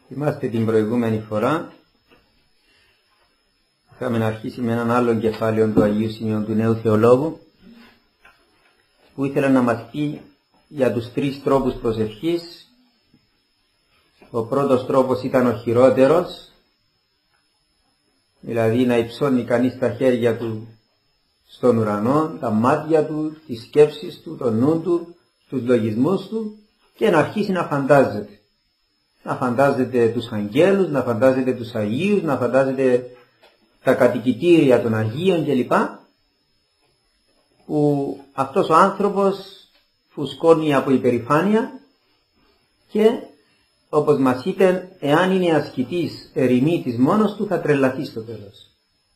Θυμάστε την προηγούμενη φορά είχαμε αρχίσει με έναν άλλο κεφάλαιο του Αγίου Σημείου του Νέου Θεολόγου, που ήθελε να μας πει για τους 3 τρόπους προσευχής. Ο πρώτος τρόπος ήταν ο χειρότερος, δηλαδή να υψώνει κανείς τα χέρια του στον ουρανό, τα μάτια του, τις σκέψεις του, το νου του, τους λογισμούς του, και να αρχίσει να φαντάζεται. Να φαντάζεται τους αγγέλους, να φαντάζεται τους Αγίους, να φαντάζεται τα κατοικητήρια των Αγίων κλπ. Που αυτός ο άνθρωπος φουσκώνει από υπερηφάνεια και, όπως μας είπε, εάν είναι ασκητής ερημίτης μόνος του, θα τρελαθεί στο τέλος.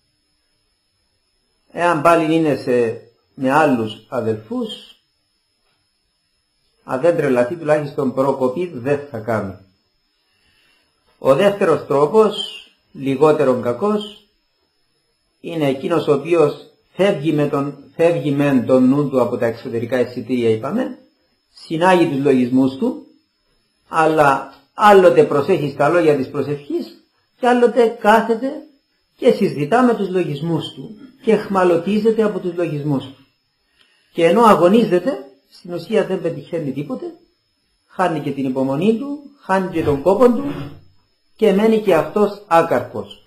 Εάν πάλι είναι με άλλους αδελφούς, αν δεν τρελαθεί, τουλάχιστον προκοπή δεν θα κάνει. Ο δεύτερος τρόπος, λιγότερο κακός, είναι εκείνος ο οποίος φεύγει με τον νου του από τα εξωτερικά αισθητήρια, είπαμε, συνάγει τους λογισμούς του, αλλά άλλοτε προσέχει στα λόγια της προσευχής και άλλοτε κάθεται και συζητά με τους λογισμούς του και εχμαλωτίζεται από τους λογισμούς του. Και ενώ αγωνίζεται, στην ουσία δεν πετυχαίνει τίποτε, χάνει και την υπομονή του, χάνει και τον κόπο του και μένει και αυτός άκαρπος.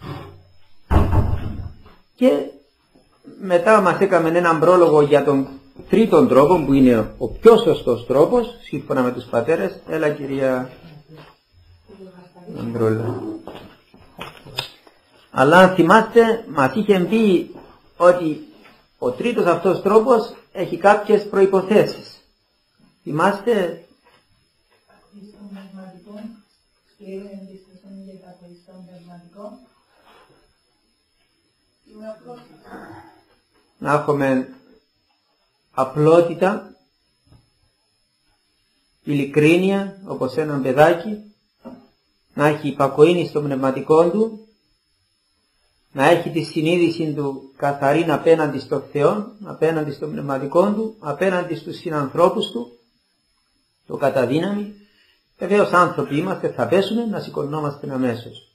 Και μετά μας έκαμε έναν πρόλογο για τον τρίτον τρόπο, που είναι ο πιο σωστός τρόπος σύμφωνα με τους πατέρες. Έλα, κυρία Ανδρούλα. Αλλά αν θυμάστε, μας είχε πει ότι ο τρίτος αυτός τρόπος έχει κάποιες προϋποθέσεις. Θυμάστε? Να έχουμε απλότητα, ειλικρίνεια, όπως έναν παιδάκι, να έχει υπακοήνη στο πνευματικό του, να έχει τη συνείδηση του καθαρή απέναντι στο Θεό, απέναντι στο πνευματικό του, απέναντι στους συνανθρώπους του, το καταδύναμη. Βεβαίως άνθρωποι είμαστε, θα πέσουμε, να σηκωνόμαστε αμέσως.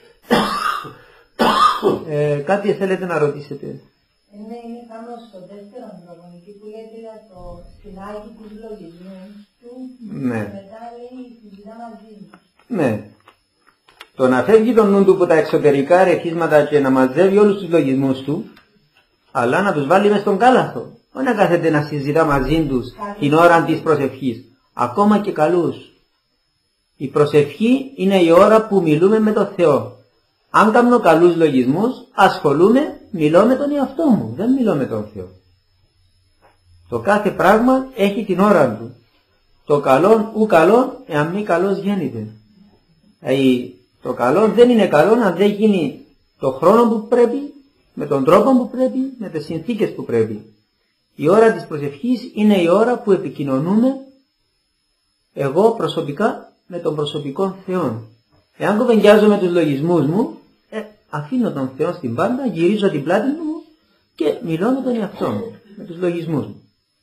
Κάτι θέλετε να ρωτήσετε? Ναι, είναι πάνω στο δεύτερο τρόπο, εκεί που λέτε για το συνάγει τους λογισμούς του, ναι. Μετά λέει συζητά μαζί του. Ναι. Το να φεύγει τον νου του από τα εξωτερικά ρεθίσματα και να μαζεύει όλους τους λογισμούς του, αλλά να τους βάλει μες στον κάλαθο. Όχι να κάθεται να συζητά μαζί τους την ώρα της προσευχής. Ακόμα και καλούς. Η προσευχή είναι η ώρα που μιλούμε με τον Θεό. Αν κάνω καλούς λογισμούς, ασχολούμαι, μιλώ με τον εαυτό μου, δεν μιλώ με τον Θεό. Το κάθε πράγμα έχει την ώρα του. Το καλό ου καλό, εάν μη καλός γέννηται. Το καλό δεν είναι καλό αν δεν γίνει το χρόνο που πρέπει, με τον τρόπο που πρέπει, με τις συνθήκες που πρέπει. Η ώρα της προσευχής είναι η ώρα που επικοινωνούμε εγώ προσωπικά με τον προσωπικό Θεό. Εάν κοβεντιάζω τους λογισμούς μου, αφήνω τον Θεό στην πάντα, γυρίζω την πλάτη μου και μιλώ με τον εαυτό μου, με τους λογισμούς μου.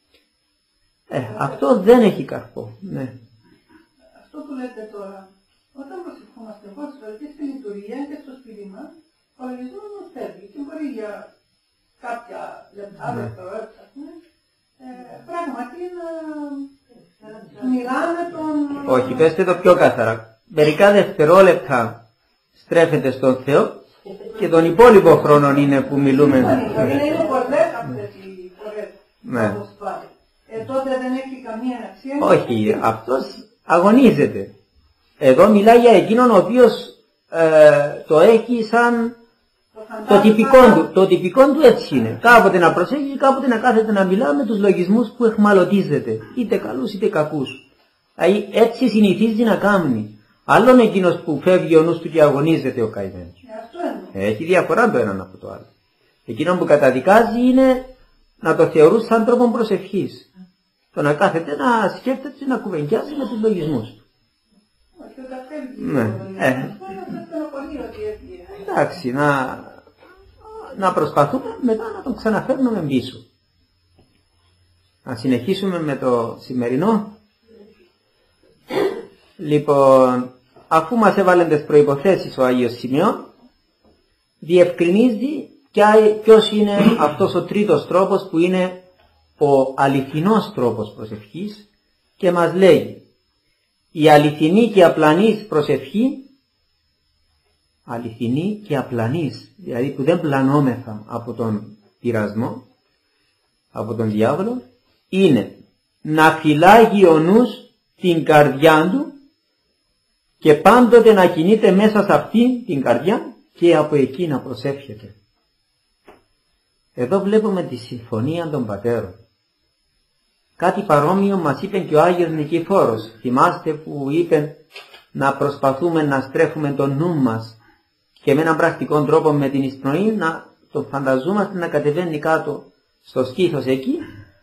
Αυτό δεν έχει καρπό. Ναι. Αυτό που λέτε τώρα, όταν προσευχόμαστε εγώ και στην λειτουργία και στο σπίτι μας, ο λογισμός μας φεύγει και μπορεί για κάποια λεπτά, δευτερόλεπτα, πράγματι να μιλάμε τον... Όχι, πέστε το πιο καθαρά. Μερικά δευτερόλεπτα στρέφεται στον Θεό και τον υπόλοιπο χρόνο είναι που μιλούμε. Είναι πολλές αυτές οι φορές. Ναι. Τότε δεν έχει καμία αξία. Όχι, αυτός αγωνίζεται. Εδώ μιλάει για εκείνον ο οποίος το έχει σαν το τυπικό του έτσι είναι. Κάποτε να προσέχει, κάποτε να κάθεται να μιλά με τους λογισμούς που εχμαλωτίζεται. Είτε καλούς είτε κακούς. Έτσι συνηθίζει να κάνει. Άλλον εκείνος που φεύγει ο νους του και αγωνίζεται ο καημένος. Έχει διαφορά το έναν από το άλλο. Εκείνο που καταδικάζει είναι να το θεωρούν σαν τρόπο προσευχής. Το να κάθεται να σκέφτεται, να κουβεντιάζει με τους λογισμούς του. Ναι. Εντάξει, να προσπαθούμε μετά να τον ξαναφέρνουμε πίσω. Να συνεχίσουμε με το σημερινό. Λοιπόν, αφού μας έβαλε τις προϋποθέσεις ο Άγιος Σημειών, διευκρινίζει ποιος είναι αυτός ο τρίτος τρόπος που είναι ο αληθινός τρόπος προσευχής και μας λέει η αληθινή και απλανής προσευχή, αληθινή και απλανής, δηλαδή που δεν πλανόμεθα από τον πειρασμό, από τον διάβολο, είναι να φυλάγει ο νους την καρδιά του και πάντοτε να κινείται μέσα σε αυτή την καρδιά και από εκεί να προσεύχεται. Εδώ βλέπουμε τη συμφωνία των πατέρων. Κάτι παρόμοιο μας είπε και ο Άγιος Νικηφόρος. Θυμάστε που είπε να προσπαθούμε να στρέφουμε τον νου μας και με έναν πρακτικό τρόπο με την εισπνοή να το φανταζόμαστε να κατεβαίνει κάτω στο σκήθος εκεί,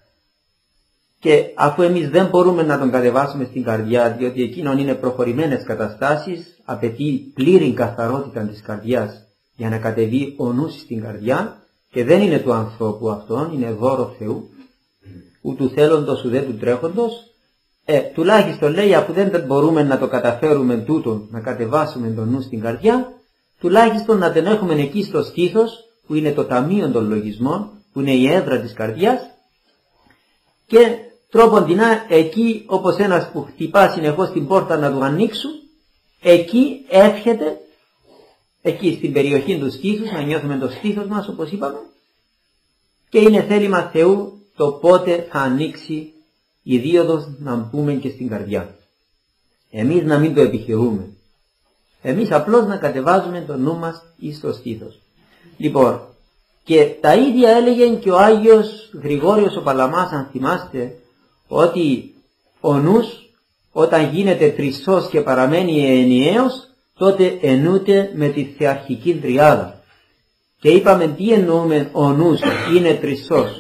και αφού εμείς δεν μπορούμε να τον κατεβάσουμε στην καρδιά, διότι εκείνον είναι προχωρημένες καταστάσεις, απαιτεί πλήρη καθαρότητα της καρδιάς για να κατεβεί ο νους στην καρδιά, και δεν είναι του ανθρώπου αυτόν, είναι δώρο Θεού, ου του θέλοντος ου δε του τρέχοντος. Τουλάχιστον λέει, αφού δεν μπορούμε να το καταφέρουμε τούτο, να κατεβάσουμε τον νου στην καρδιά, τουλάχιστον να τον έχουμε εκεί στο στήθος, που είναι το ταμείο των λογισμών, που είναι η έδρα της καρδιάς, και τρόποντινά εκεί, όπως ένας που χτυπά συνεχώς την πόρτα να του ανοίξουν, εκεί εύχεται, εκεί στην περιοχή του στήθους, να νιώθουμε το στήθος μας όπως είπαμε, και είναι θέλημα Θεού το πότε θα ανοίξει η δίωδος να μπούμε και στην καρδιά. Εμείς να μην το επιχειρούμε. Εμείς απλώς να κατεβάζουμε το νου μας εις το στήθος. Λοιπόν, και τα ίδια έλεγε και ο Άγιος Γρηγόριος ο Παλαμάς, αν θυμάστε, ότι ο νους όταν γίνεται τρισός και παραμένει ενιαίος, τότε εννοείται με τη θεαρχική τριάδα. Και είπαμε τι εννοούμε ο νους είναι τρισός.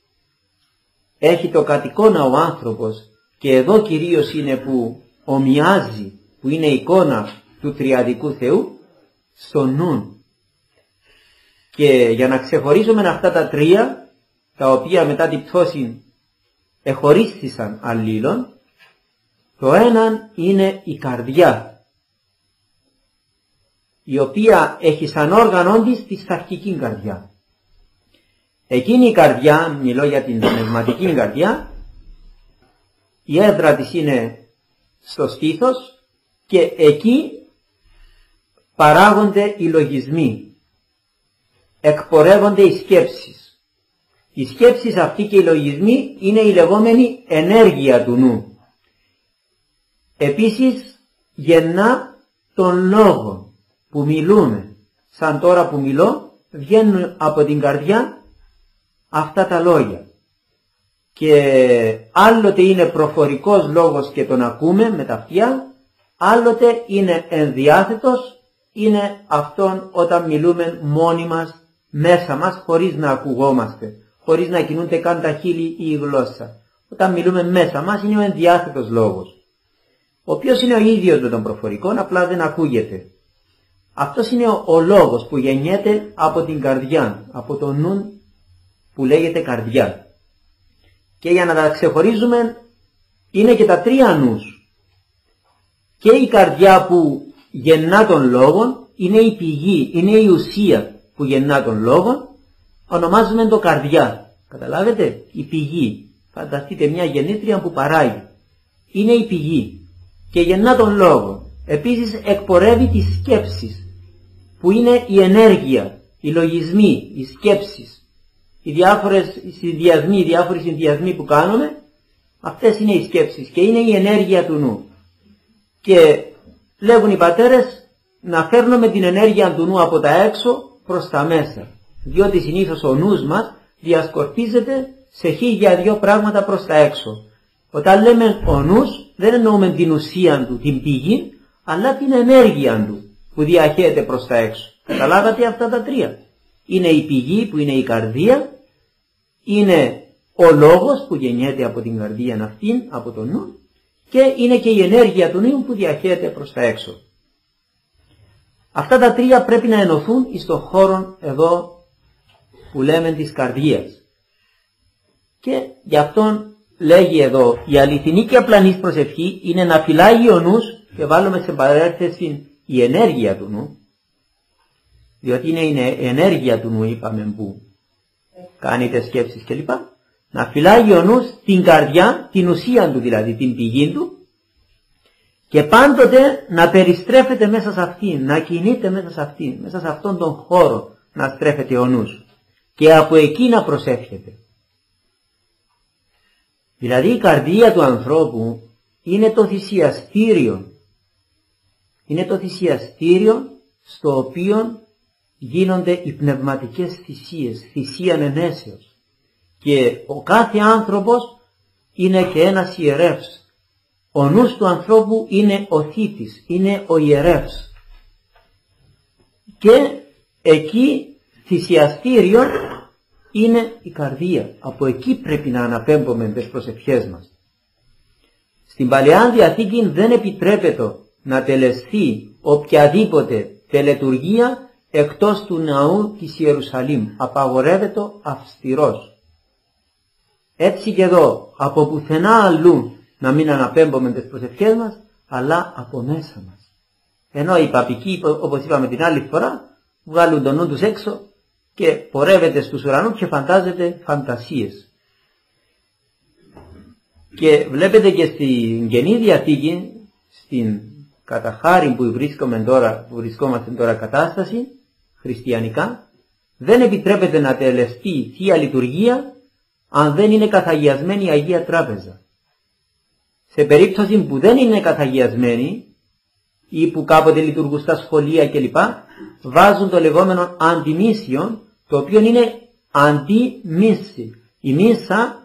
Έχει το κατ' εικόνα ο άνθρωπος, και εδώ κυρίως είναι που ομοιάζει, που είναι εικόνα του τριαδικού Θεού, στο νου. Και για να ξεχωρίσουμε αυτά τα τρία, τα οποία μετά την πτώση εχωρίστησαν αλλήλων, το έναν είναι η καρδιά, η οποία έχει σαν όργανο της τη σαρκική καρδιά. Εκείνη η καρδιά, μιλώ για την πνευματική καρδιά, η έδρα της είναι στο στήθος και εκεί παράγονται οι λογισμοί, εκπορεύονται οι σκέψεις. Οι σκέψεις αυτοί και οι λογισμοί είναι η λεγόμενη ενέργεια του νου. Επίσης γεννά τον λόγο που μιλούμε. Σαν τώρα που μιλώ, βγαίνουν από την καρδιά αυτά τα λόγια. Και άλλοτε είναι προφορικός λόγος και τον ακούμε με τα αυτιά, άλλοτε είναι ενδιάθετος, είναι αυτόν όταν μιλούμε μόνοι μας, μέσα μας, χωρίς να ακουγόμαστε, χωρίς να κινούνται καν τα χείλη ή η γλώσσα. Όταν μιλούμε μέσα μας είναι ο ενδιάθετος λόγος, ο οποίος είναι ο ίδιος με τον προφορικό, απλά δεν ακούγεται. Αυτός είναι ο λόγος που γεννιέται από την καρδιά, από το νου που λέγεται καρδιά. Και για να τα ξεχωρίζουμε είναι και τα τρία νους. Και η καρδιά που γεννά τον λόγο είναι η πηγή, είναι η ουσία που γεννά τον λόγο, ονομάζουμε το καρδιά. Καταλάβετε, η πηγή. Φανταστείτε μια γεννήτρια που παράγει. Είναι η πηγή και γεννά τον λόγο. Επίσης εκπορεύει τις σκέψεις που είναι η ενέργεια, οι λογισμοί, οι σκέψεις. Οι διάφοροι συνδυασμοί που κάνουμε, αυτές είναι οι σκέψεις και είναι η ενέργεια του νου. Και λέγουν οι πατέρες να φέρνουμε την ενέργεια του νου από τα έξω προς τα μέσα. Διότι συνήθως ο νους μας διασκορπίζεται σε 1002 πράγματα προς τα έξω. Όταν λέμε ο νους δεν εννοούμε την ουσία του, την πηγή, αλλά την ενέργεια του που διαχέεται προς τα έξω. Καταλάβατε αυτά τα τρία. Είναι η πηγή που είναι η καρδία, είναι ο λόγος που γεννιέται από την καρδία αυτήν, από τον νου, και είναι και η ενέργεια του νου που διαχέεται προς τα έξω. Αυτά τα τρία πρέπει να ενωθούν στον χώρο εδώ που λέμε της καρδίας. Και γι' αυτόν λέγει εδώ η αληθινή και απλανής προσευχή είναι να φυλάγει ο νους και βάλουμε σε παρένθεση η ενέργεια του νου, διότι είναι η ενέργεια του νου, είπαμε, που κάνει τις σκέψεις κλπ. Να φυλάγει ο νους την καρδιά, την ουσία του δηλαδή, την πηγή του, και πάντοτε να περιστρέφεται μέσα σε αυτήν, να κινείται μέσα σε αυτήν, μέσα σε αυτόν τον χώρο να στρέφεται ο νους και από εκεί να προσεύχεται. Δηλαδή η καρδία του ανθρώπου είναι το θυσιαστήριο. Είναι το θυσιαστήριο στο οποίο γίνονται οι πνευματικές θυσίες, θυσία ενέσεως. Και ο κάθε άνθρωπος είναι και ένας ιερεύς. Ο νους του ανθρώπου είναι ο θήτης, είναι ο ιερεύς. Και εκεί θυσιαστήριο είναι η καρδία. Από εκεί πρέπει να αναπέμπουμε τις προσευχές μας. Στην Παλαιά Διαθήκη δεν επιτρέπεται να τελεστεί οποιαδήποτε τελετουργία εκτός του ναού της Ιερουσαλήμ. Απαγορεύεται αυστηρός. Έτσι και εδώ, από πουθενά αλλού να μην αναπέμπουμε τις προσευχές μας, αλλά από μέσα μας. Ενώ οι παπικοί, όπως είπαμε την άλλη φορά, βγάλουν τον νου τους έξω και πορεύεται στους ουρανούς και φαντάζεται φαντασίες. Και βλέπετε και στην Καινή Διαθήκη, στην καταχάρη που βρισκόμαστε τώρα κατάσταση, χριστιανικά, δεν επιτρέπεται να τελεστεί Θεία Λειτουργία αν δεν είναι καθαγιασμένη η Αγία Τράπεζα. Σε περίπτωση που δεν είναι καθαγιασμένη ή που κάποτε λειτουργούν στα σχολεία κλπ, βάζουν το λεγόμενο αντιμίσιο, το οποίο είναι αντιμίση. Η μίσα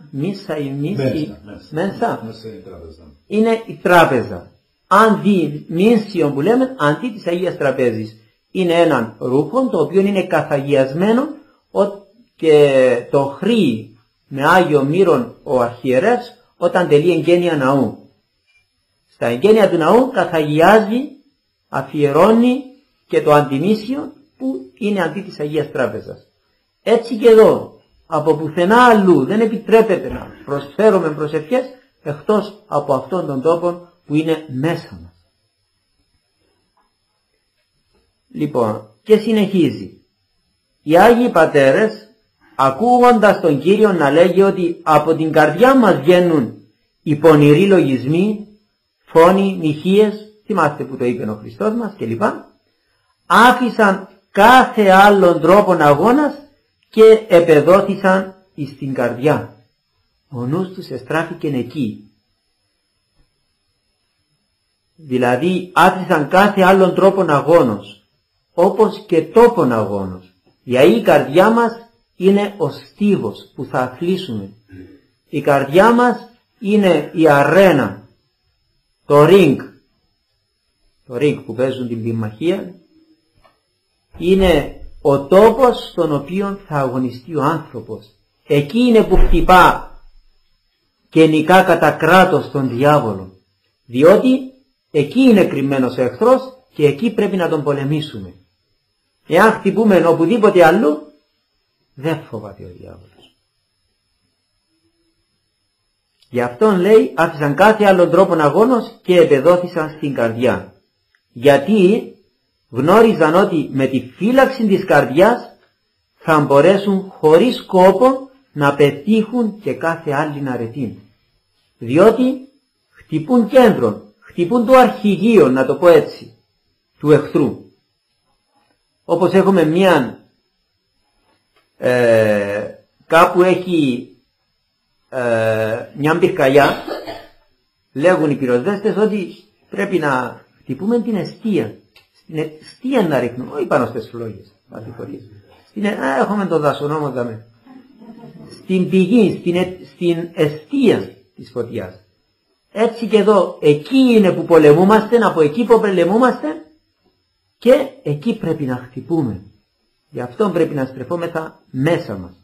είναι η τράπεζα. Αντιμίσιο που λέμε, αντί της Αγίας Τραπέζης. Είναι έναν ρούχο το οποίο είναι καθαγιασμένο και το χρήει με Άγιο Μύρον ο αρχιερεύς όταν τελεί εγγένεια ναού. Στα εγγένεια του ναού καθαγιάζει, αφιερώνει και το αντιμίσιο που είναι αντί της Αγίας Τράπεζας. Έτσι και εδώ, από πουθενά αλλού δεν επιτρέπεται να προσφέρουμε προσευχές εκτός από αυτόν τον τόπο που είναι μέσα μας. Λοιπόν, και συνεχίζει. Οι Άγιοι Πατέρες, ακούγοντας τον Κύριο να λέγει ότι από την καρδιά μας βγαίνουν οι πονηροί λογισμοί, φόνοι, μοιχείες, θυμάστε που το είπε ο Χριστός μας κλπ, άφησαν κάθε άλλον τρόπον αγώνας και επεδόθησαν εις την καρδιά. Ο νους τους εστράφηκε εκεί. Δηλαδή άφησαν κάθε άλλον τρόπον αγώνος, όπως και τόπον αγώνος. Γιατί η καρδιά μας είναι ο στίβος που θα αθλήσουμε. Η καρδιά μας είναι η αρένα, το ring που παίζουν την πυμμαχία, είναι ο τόπος στον οποίο θα αγωνιστεί ο άνθρωπος. Εκεί είναι που χτυπά και νικά κατά κράτος τον διάβολο, διότι εκεί είναι κρυμμένος ο εχθρός και εκεί πρέπει να τον πολεμήσουμε. Εάν χτυπούμε οπουδήποτε αλλού, δεν φοβάται ο διάβολος. Γι' αυτόν λέει άφησαν κάθε άλλον τρόπον αγώνος και επεδόθησαν στην καρδιά. Γιατί γνώριζαν ότι με τη φύλαξη της καρδιάς θα μπορέσουν χωρίς κόπο να πετύχουν και κάθε άλλη αρετή. Διότι χτυπούν κέντρον, χτυπούν το αρχηγείο, να το πω έτσι, του εχθρού. Όπως έχουμε κάπου έχει μια πυρκαγιά, λέγουν οι πυροσβέστες ότι πρέπει να χτυπούμε την εστία. Στην εστία να ρίχνουμε, όχι πάνω στις φλόγες. Έχουμε το δασονόμο δαμε. Στην πηγή, στην εστία της φωτιάς. Έτσι και εδώ, εκεί είναι που πολεμούμαστε, από εκεί που πολεμούμαστε και εκεί πρέπει να χτυπούμε. Γι' αυτό πρέπει να στρεφόμεθα μέσα μας.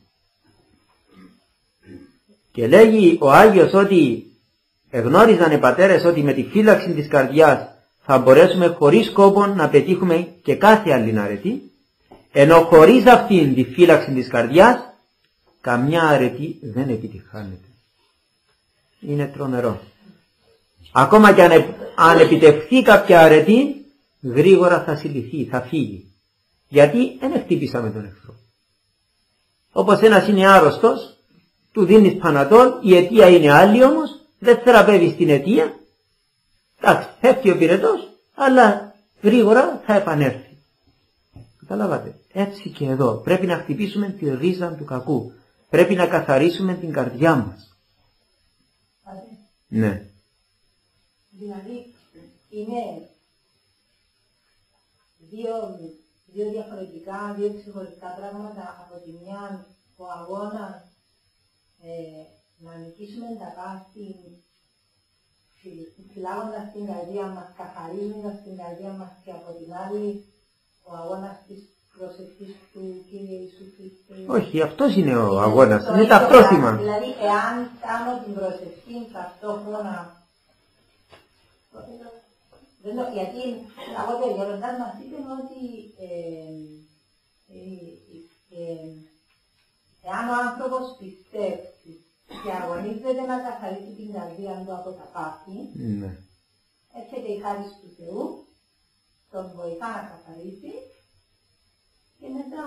Και λέγει ο Άγιος ότι εγνώριζαν οι πατέρες ότι με τη φύλαξη της καρδιάς θα μπορέσουμε χωρίς κόπο να πετύχουμε και κάθε άλλη αρετή, ενώ χωρίς αυτήν τη φύλαξη της καρδιάς καμιά αρετή δεν επιτυχάνεται. Είναι τρομερό. Ακόμα και αν επιτευχθεί κάποια αρετή, γρήγορα θα συλληφθεί, θα φύγει. Γιατί δεν χτύπησαμε τον εχθρό. Όπως ένας είναι άρρωστος, του δίνεις πανατόλ, η αιτία είναι άλλη όμως, δεν θεραπεύεις την αιτία. Εντάξει, φεύγει ο πυρετός, αλλά γρήγορα θα επανέλθει. Καταλάβατε. Έτσι και εδώ. Πρέπει να χτυπήσουμε τη ρίζα του κακού. Πρέπει να καθαρίσουμε την καρδιά μας. Ναι. Δηλαδή, είναι δύο διαφορετικά, δύο ξεχωριστά πράγματα. Από τη μια, ο αγώνας να νικήσουμε τα πάθη, φυλάγοντας την καρδία μας, καθαρίζοντας την καρδιά μας, και από την άλλη, ο αγώνας της προσευχής του Κύριε Ιησού Χριστού. Όχι, αυτός είναι ο αγώνας. Είναι ταυτόχρονα. Δηλαδή, εάν κάνω την προσευχή ταυτόχρονα. Γιατί εγώ τελειώνοντας μας είπαν ότι εάν ο άνθρωπος πιστεύει και αγωνίζεται να καθαρίσει την καρδία του από τα πάθη, έρχεται η χάρη του Θεού, τον βοηθά να καθαρίσει και μετά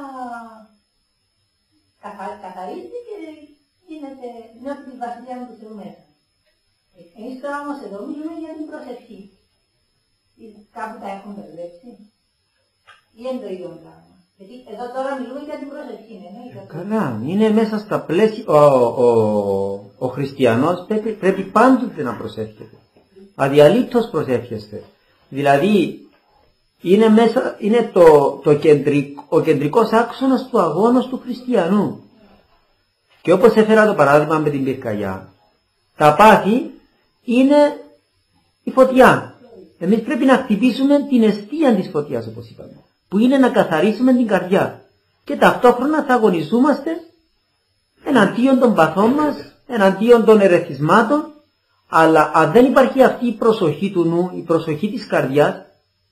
καθαρίζει και νιώθει τη βασιλεία του Θεού μέσα. Εμείς τώρα όμως εδώ μιλούμε για την προσευχή. Κάπου τα έχουν μπερδέψει. Ή είναι το ίδιο πράγμα. Γιατί εδώ τώρα μιλούμε για την προσευχή. Καλά, είναι μέσα στα πλαίσια. Ο χριστιανός πρέπει πάντοτε να προσεύχεται. Αδιαλείπτως προσεύχεστε. Δηλαδή είναι ο κεντρικός άξονας του αγώνος του χριστιανού. Και όπως έφερα το παράδειγμα με την πυρκαγιά, τα πάθη είναι η φωτιά. Εμείς πρέπει να χτυπήσουμε την αιστεία της φωτιάς, όπως είπαμε, που είναι να καθαρίσουμε την καρδιά. Και ταυτόχρονα θα αγωνιζόμαστε εναντίον των παθών μας, εναντίον των ερεθισμάτων, αλλά αν δεν υπάρχει αυτή η προσοχή του νου, η προσοχή της καρδιάς,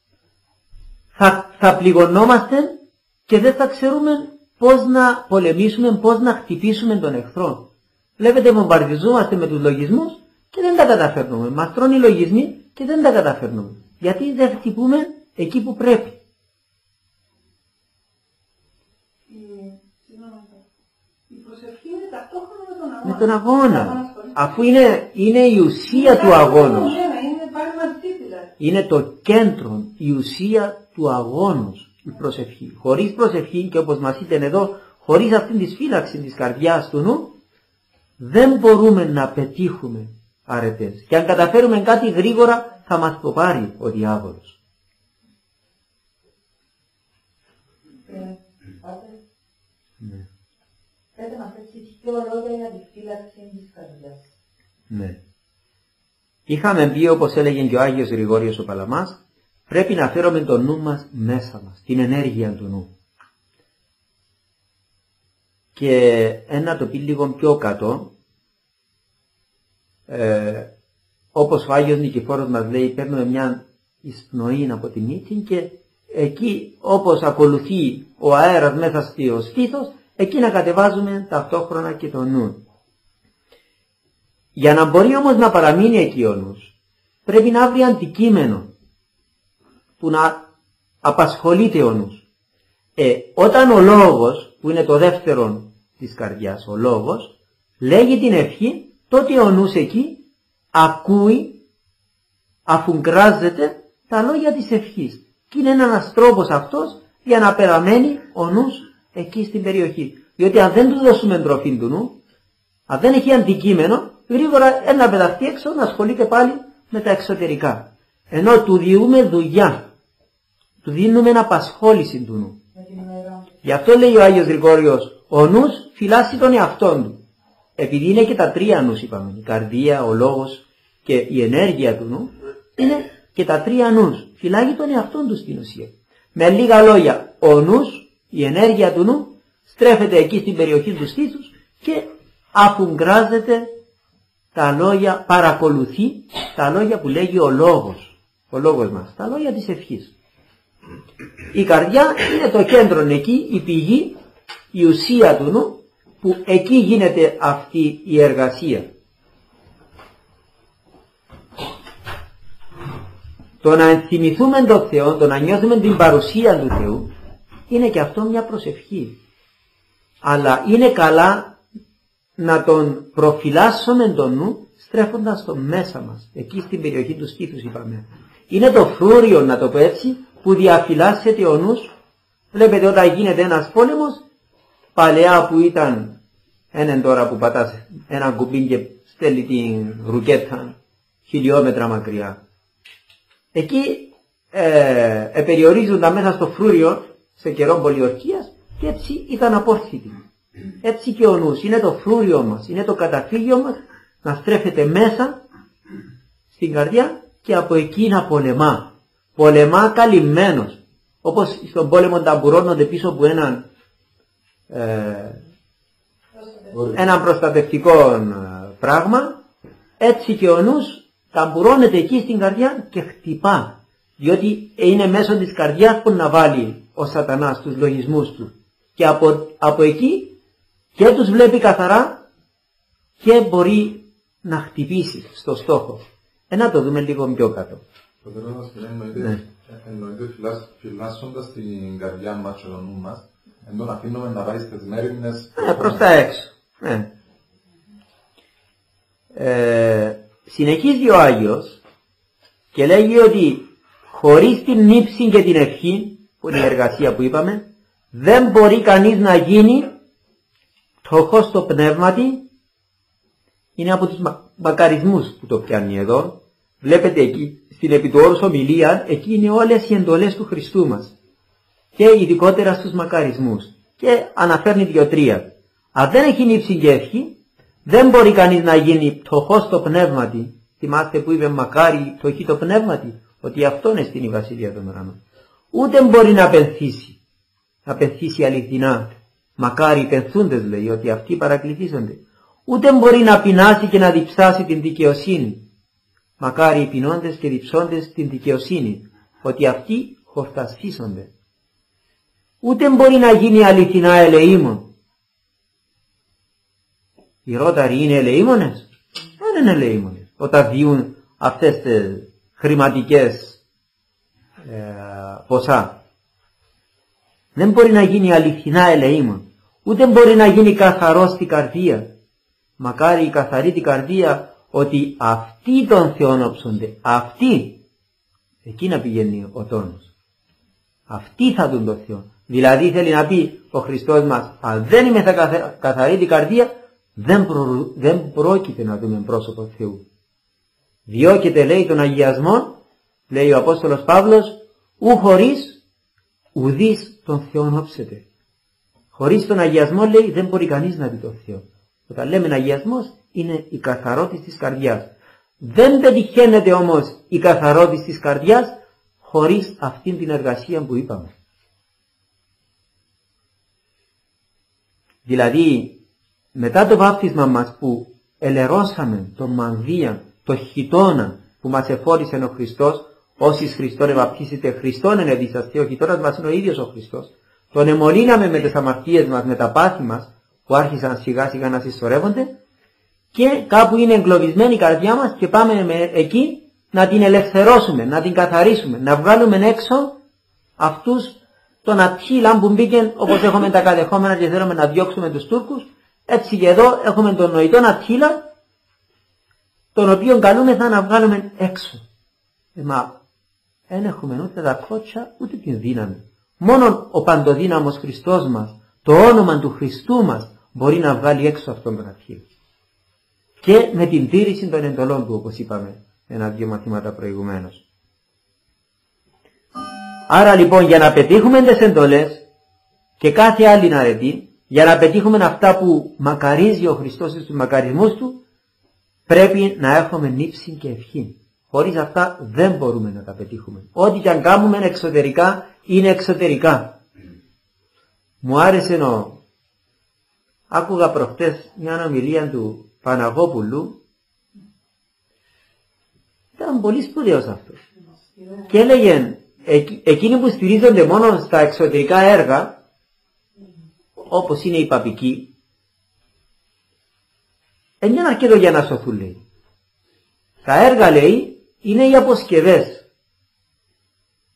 θα πληγωνόμαστε και δεν θα ξέρουμε πώς να πολεμήσουμε, πώς να χτυπήσουμε τον εχθρό. Βλέπετε, βομβαρδιζόμαστε με τους λογισμούς και δεν τα καταφέρνουμε. Μας τρώνε οι λογισμοί και δεν τα καταφέρνουμε. Γιατί δεν χτυπούμε εκεί που πρέπει. Η προσευχή είναι ταυτόχρονα με τον αγώνα. Με τον αγώνα. Αφού είναι η ουσία του αγώνα. Είναι το κέντρο, η ουσία του αγώνος, η προσευχή. Χωρίς προσευχή, και όπως μας είπαν εδώ, χωρίς αυτήν τη σφύλαξη της καρδιάς του νου, δεν μπορούμε να πετύχουμε αρετές. Και αν καταφέρουμε κάτι γρήγορα, θα μας το πάρει ο διάβολος. Ναι. Πέτε μας έτσι πιο λόγια για τη φύλαξη της καρδιάς. Ναι. Είχαμε πει, όπως έλεγε και ο Άγιος Γρηγόριος ο Παλαμάς, πρέπει να φέρουμε το νου μας μέσα μας, την ενέργεια του νου. Και ένα το πει λίγο πιο κάτω, όπως ο Άγιος Νικηφόρος μας λέει, παίρνουμε μια εισπνοή από τη μύτη και εκεί όπως ακολουθεί ο αέρας μέσα στο στήθος, εκεί να κατεβάζουμε ταυτόχρονα και το νου. Για να μπορεί όμως να παραμείνει εκεί ο νους, πρέπει να βρει αντικείμενο που να απασχολείται ο νους. Όταν ο λόγος, που είναι το δεύτερο της καρδιάς, ο λόγος, λέγει την ευχή, τότε ο νους εκεί ακούει, αφουγκράζεται τα λόγια της ευχής. Και είναι ένας τρόπος αυτός για να παραμένει ο νους εκεί στην περιοχή. Διότι αν δεν του δώσουμε τροφή του νου, αν δεν έχει αντικείμενο, γρήγορα ένα πεταχτεί έξω να ασχολείται πάλι με τα εξωτερικά. Ενώ του διούμε δουλειά, του δίνουμε απασχόληση του νου. Γι' αυτό λέει ο Άγιος Γρηγόριος, ο νους φυλάσσει τον εαυτόν του. Επειδή είναι και τα τρία νους, είπαμε, η καρδία, ο λόγος και η ενέργεια του νου, είναι και τα τρία νους. Φυλάγει τον εαυτόν του στην ουσία. Με λίγα λόγια, ο νους, η ενέργεια του νου, στρέφεται εκεί στην περιοχή του στήθους και αφουγκράζεται τα λόγια, παρακολουθεί τα λόγια που λέγει ο λόγος μας, τα λόγια της ευχής. Η καρδιά είναι το κέντρο εκεί, η πηγή, η ουσία του νου, που εκεί γίνεται αυτή η εργασία. το να ενθυμηθούμε τον Θεό, το να νιώθουμε την παρουσία του Θεού, είναι και αυτό μια προσευχή. Αλλά είναι καλά να τον προφυλάσσουμε τον νου, στρέφοντας το μέσα μας, εκεί στην περιοχή του στήθους είπαμε. Είναι το φρούριο, να το πω έτσι, που διαφυλάσσεται ο νους. Βλέπετε όταν γίνεται ένας πόλεμος, παλαιά που ήταν έναν τώρα που πατάς ένα κουμπί και στέλνει την ρουκέτα χιλιόμετρα μακριά. Εκεί περιορίζονταν μέσα στο φρούριο σε καιρό πολιορκίας και έτσι ήταν απόρθητοι. Έτσι και ο νους είναι το φρούριο μας, είναι το καταφύγιο μας να στρέφεται μέσα στην καρδιά και από εκεί να πολεμά. Πολεμά καλυμμένος. Όπως στον πόλεμο ταμπουρώνονται πίσω από έναν προστατευτικό πράγμα, έτσι και ο νους ταμπουρώνεται εκεί στην καρδιά και χτυπά. Διότι είναι μέσω της καρδιάς που να βάλει ο σατανάς τους λογισμούς του. Και από εκεί και τους βλέπει καθαρά και μπορεί να χτυπήσει στο στόχο. Να το δούμε λίγο πιο κάτω. Το τέλος εννοείται φυλάσσοντας την καρδιά μας και τον νου μας, εν τον αφήνουμε να πάει στις μέρημνες προς τα έξω. Συνεχίζει ο Άγιος και λέγει ότι χωρίς την νύψη και την ευχή, που είναι η εργασία που είπαμε, δεν μπορεί κανείς να γίνει φτωχός στο πνεύματι. Είναι από τους μακαρισμούς που το πιάνει εδώ. Βλέπετε εκεί στην επί του όρους ομιλία, εκεί είναι όλες οι εντολές του Χριστού μας και ειδικότερα στους μακαρισμούς και αναφέρνει 2-3. Αν δεν έχει νύψη και ευχή, δεν μπορεί κανείς να γίνει φτωχός στο πνεύματι. Θυμάστε που είπε μακάρι φτωχή το πνεύματι, ότι αυτό είναι στην η Βασιλεία των Ουρανών. Ούτε μπορεί να πενθήσει αληθινά. Μακάρι οι πενθούντες λέει, ότι αυτοί παρακληθίζονται. Ούτε μπορεί να πεινάσει και να διψάσει την δικαιοσύνη. Μακάρι οι πεινώντες και διψώντες την δικαιοσύνη, ότι αυτοί χορτασίσονται. Ούτε μπορεί να γίνει αληθινά ελεήμων. Οι ρώταροι είναι ελεήμονες? Δεν είναι ελεήμονες. Όταν διούν αυτές τις χρηματικές ποσά. Δεν μπορεί να γίνει αληθινά ελεήμων. Ούτε μπορεί να γίνει καθαρός στην καρδία. Μακάρι η καθαρή την καρδία, ότι αυτοί τον θεόνοψονται. Αυτοί. Εκεί να πηγαίνει ο τόνος. Αυτοί θα δουν τον Θεό. Δηλαδή θέλει να πει ο Χριστός μας, αν δεν είμαι θα καθαρή την καρδία, δεν πρόκειται να δούμε πρόσωπο Θεού. Διώκεται λέει τον αγιασμό, λέει ο Απόστολος Παύλος, ου χωρίς ουδείς τον θεόνοψεται. Χωρίς τον αγιασμό λέει δεν μπορεί κανείς να δει τον Θεό. Όταν λέμε αγιασμός είναι η καθαρότητα της καρδιάς. Δεν πετυχαίνεται όμως η καθαρότητα της καρδιάς χωρίς αυτήν την εργασία που είπαμε. Δηλαδή μετά το βάπτισμα μας που ελερώσαμε τον μανδύα, το χιτώνα που μας εφόρησε ο Χριστός, όσοι Χριστόν ευαπτίσετε Χριστόν ενεδίσαστε, ο χιτώνας μας είναι ο ίδιος ο Χριστός, τον εμολύναμε με τις αμαρτίες μας, με τα πάθη μας που άρχισαν σιγά σιγά να συσσωρεύονται και κάπου είναι εγκλωβισμένη η καρδιά μας και πάμε εκεί να την ελευθερώσουμε, να την καθαρίσουμε, να βγάλουμε έξω αυτούς τον ατχίλαν που μπήκαν, όπως έχουμε τα κατεχόμενα και θέλουμε να διώξουμε τους Τούρκους. Έτσι και εδώ έχουμε τον νοητόν ατχίλα, τον οποίο καλούμεθα να βγάλουμε έξω. Μα δεν έχουμε ούτε τα κότσια ούτε την δύναμη. Μόνο ο παντοδύναμος Χριστός μας, το όνομα του Χριστού μας μπορεί να βγάλει έξω αυτόν τον ατχίλα. Και με την τήρηση των εντολών του, όπως είπαμε ένα-δυο μαθήματα προηγουμένως. Άρα λοιπόν για να πετύχουμε τις εντολές και κάθε άλλη αρετή, για να πετύχουμε αυτά που μακαρίζει ο Χριστός στους μακαρισμούς του, πρέπει να έχουμε νύψη και ευχή. Χωρίς αυτά δεν μπορούμε να τα πετύχουμε. Ό,τι και αν κάνουμε εξωτερικά είναι εξωτερικά. Μου άρεσε άκουγα προχτές μια ομιλία του Παναγόπουλου. Ήταν πολύ σπουδαίος αυτός. Και έλεγε εκείνοι που στηρίζονται μόνο στα εξωτερικά έργα, όπως είναι η παπική, δεν είναι αρκετό για να σωθούν, λέει. Τα έργα, λέει, είναι οι αποσκευές.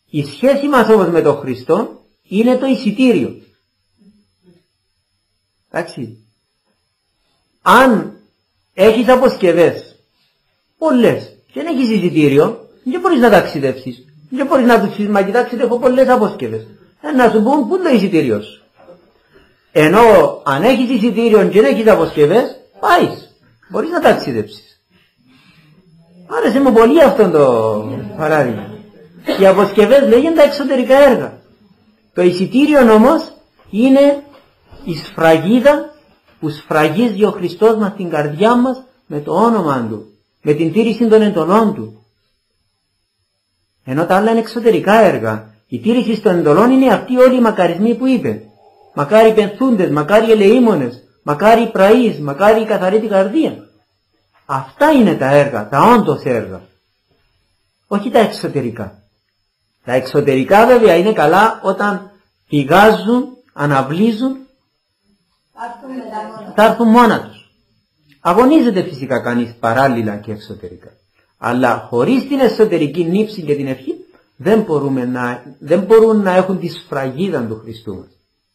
Η σχέση μας όμως με τον Χριστό είναι το εισιτήριο. Εντάξει. Αν έχεις αποσκευές πολλές και δεν έχεις εισιτήριο, δεν μπορείς να ταξιδεύσεις. Δεν μπορείς να τους πεις, μα κοιτάξτε, έχω πολλές αποσκευές. Να σου πούν, πού είναι το εισιτήριο σου. Ενώ αν έχεις εισιτήριο και δεν έχεις αποσκευές, πάεις. Μπορείς να ταξιδέψεις. Άρεσε μου πολύ αυτό το παράδειγμα. Οι αποσκευές λέγονται εξωτερικά έργα. Το εισιτήριο όμως είναι η σφραγίδα που σφραγίζει ο Χριστός μας στην καρδιά μας με το όνομα Του, με την τήρηση των εντολών Του. Ενώ τα άλλα είναι εξωτερικά έργα. Η τήρηση των εντολών είναι αυτοί όλοι οι μακαρισμοί που είπε. Μακάρι πενθούντες, μακάρι ελεήμονες, μακάρι πραείς, μακάρι καθαρή την καρδία. Αυτά είναι τα έργα, τα όντως έργα. Όχι τα εξωτερικά. Τα εξωτερικά βέβαια είναι καλά όταν πηγάζουν, αναβλύζουν, θα έρθουν μόνα τους. Αγωνίζεται φυσικά κανείς παράλληλα και εξωτερικά. Αλλά χωρίς την εσωτερική νύψη και την ευχή δεν μπορούν να έχουν τη σφραγίδα του Χριστού μας.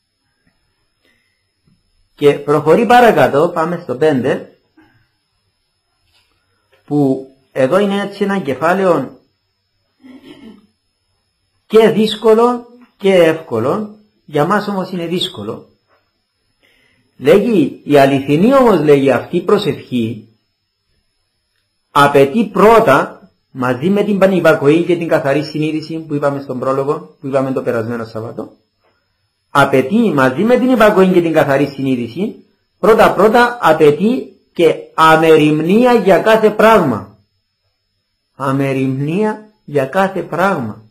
Και προχωρεί παρακάτω, πάμε στο 5, που εδώ είναι έτσι ένα κεφάλαιο και δύσκολο και εύκολο, για μας όμως είναι δύσκολο. Λέγει, η αληθινή όμως λέγει αυτή η προσευχή απαιτεί πρώτα, μαζί με την πανυπακοή και την καθαρή συνείδηση που είπαμε στον πρόλογο, που είπαμε το περασμένο Σαββατό, απαιτεί μαζί με την υπακοή και την καθαρή συνείδηση, πρώτα απαιτεί και αμεριμνία για κάθε πράγμα. Αμεριμνία για κάθε πράγμα.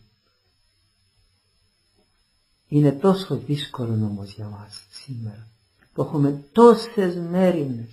Είναι τόσο δύσκολο όμως για μας σήμερα. Το έχουμε τόσες μέριμνες.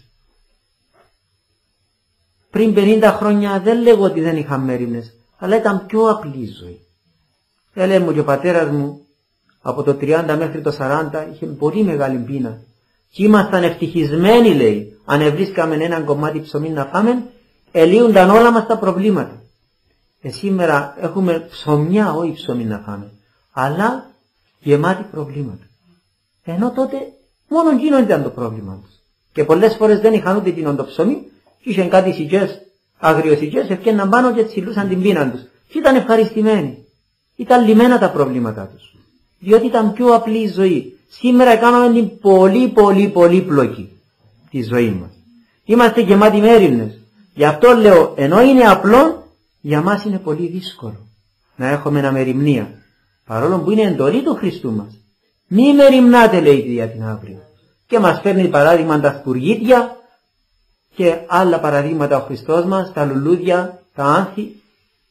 Πριν 50 χρόνια δεν λέγω ότι δεν είχα μέριμνες, αλλά ήταν πιο απλή ζωή. Έλεγε μου και ο πατέρας μου από το 30 μέχρι το 40 είχε πολύ μεγάλη πείνα. Και ήμασταν ευτυχισμένοι, λέει, αν ευρίσκαμε έναν κομμάτι ψωμί να φάμε, ελύονταν όλα μας τα προβλήματα. Σήμερα έχουμε ψωμιά, όχι ψωμί να φάμε, αλλά γεμάτη προβλήματα. Ενώ τότε μόνο εκείνο ήταν το πρόβλημα τους. Και πολλές φορές δεν είχαν ούτε εκείνο το ψωμί, και είχαν κάτι σιτζές, αγριοσιτζές, ευκέναν πάνω και τσιλούσαν την πείνα τους. Και ήταν ευχαριστημένοι. Ήταν λυμμένα τα προβλήματά τους. Διότι ήταν πιο απλή η ζωή. Σήμερα κάναμε την πολύ πλοκή τη ζωή μας. Είμαστε γεμάτοι μέριμνες. Γι' αυτό λέω, ενώ είναι απλό, για μας είναι πολύ δύσκολο να έχουμε ένα μεριμνία. Παρόλο που είναι εντολή του Χριστού μας. Μη μεριμνάτε, λέει, για την αύριο. Και μας φέρνει παράδειγμα τα σπουργίτια και άλλα παραδείγματα ο Χριστός μας, τα λουλούδια, τα άνθη.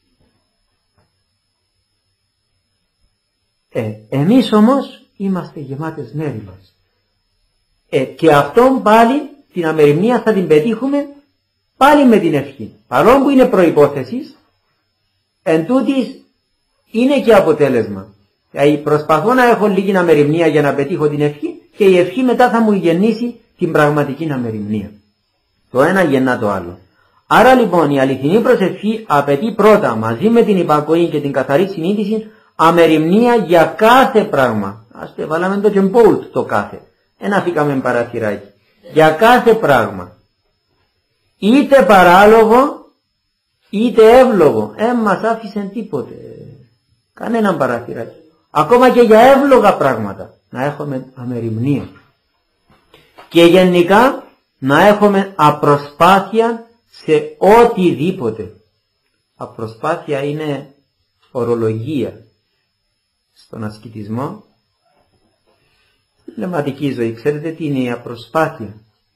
Εμείς όμως είμαστε γεμάτες μέριμνες. Και αυτόν πάλι την αμεριμνία θα την πετύχουμε πάλι με την ευχή. Παρόλο που είναι προϋπόθεση, εν τούτης είναι και αποτέλεσμα. Δηλαδή προσπαθώ να έχω λίγη αμεριμνία για να πετύχω την ευχή και η ευχή μετά θα μου γεννήσει την πραγματική αμεριμνία. Το ένα γεννά το άλλο. Άρα λοιπόν η αληθινή προσευχή απαιτεί πρώτα μαζί με την υπακοή και την καθαρή συνείδηση αμεριμνία για κάθε πράγμα. Ας το βάλαμε το και bold το κάθε. Ένα αφήκαμε παραθυράκι. Για κάθε πράγμα. Είτε παράλογο είτε εύλογο. Μας άφησε τίποτε. Κανέναν παραθυράκι. Ακόμα και για εύλογα πράγματα να έχουμε αμεριμνία. Και γενικά να έχουμε απροσπάθεια σε οτιδήποτε. Απροσπάθεια είναι ορολογία στον ασκητισμό. Πνευματική ζωή, ξέρετε τι είναι η απροσπάθεια.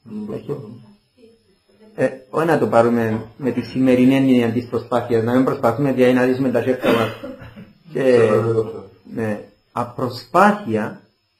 Όχι να το πάρουμε με τη σημερινή έννοια της προσπάθειας, να μην προσπαθούμε δηλαδή να δείσουμε τα χέρια μας. Απροσπάθεια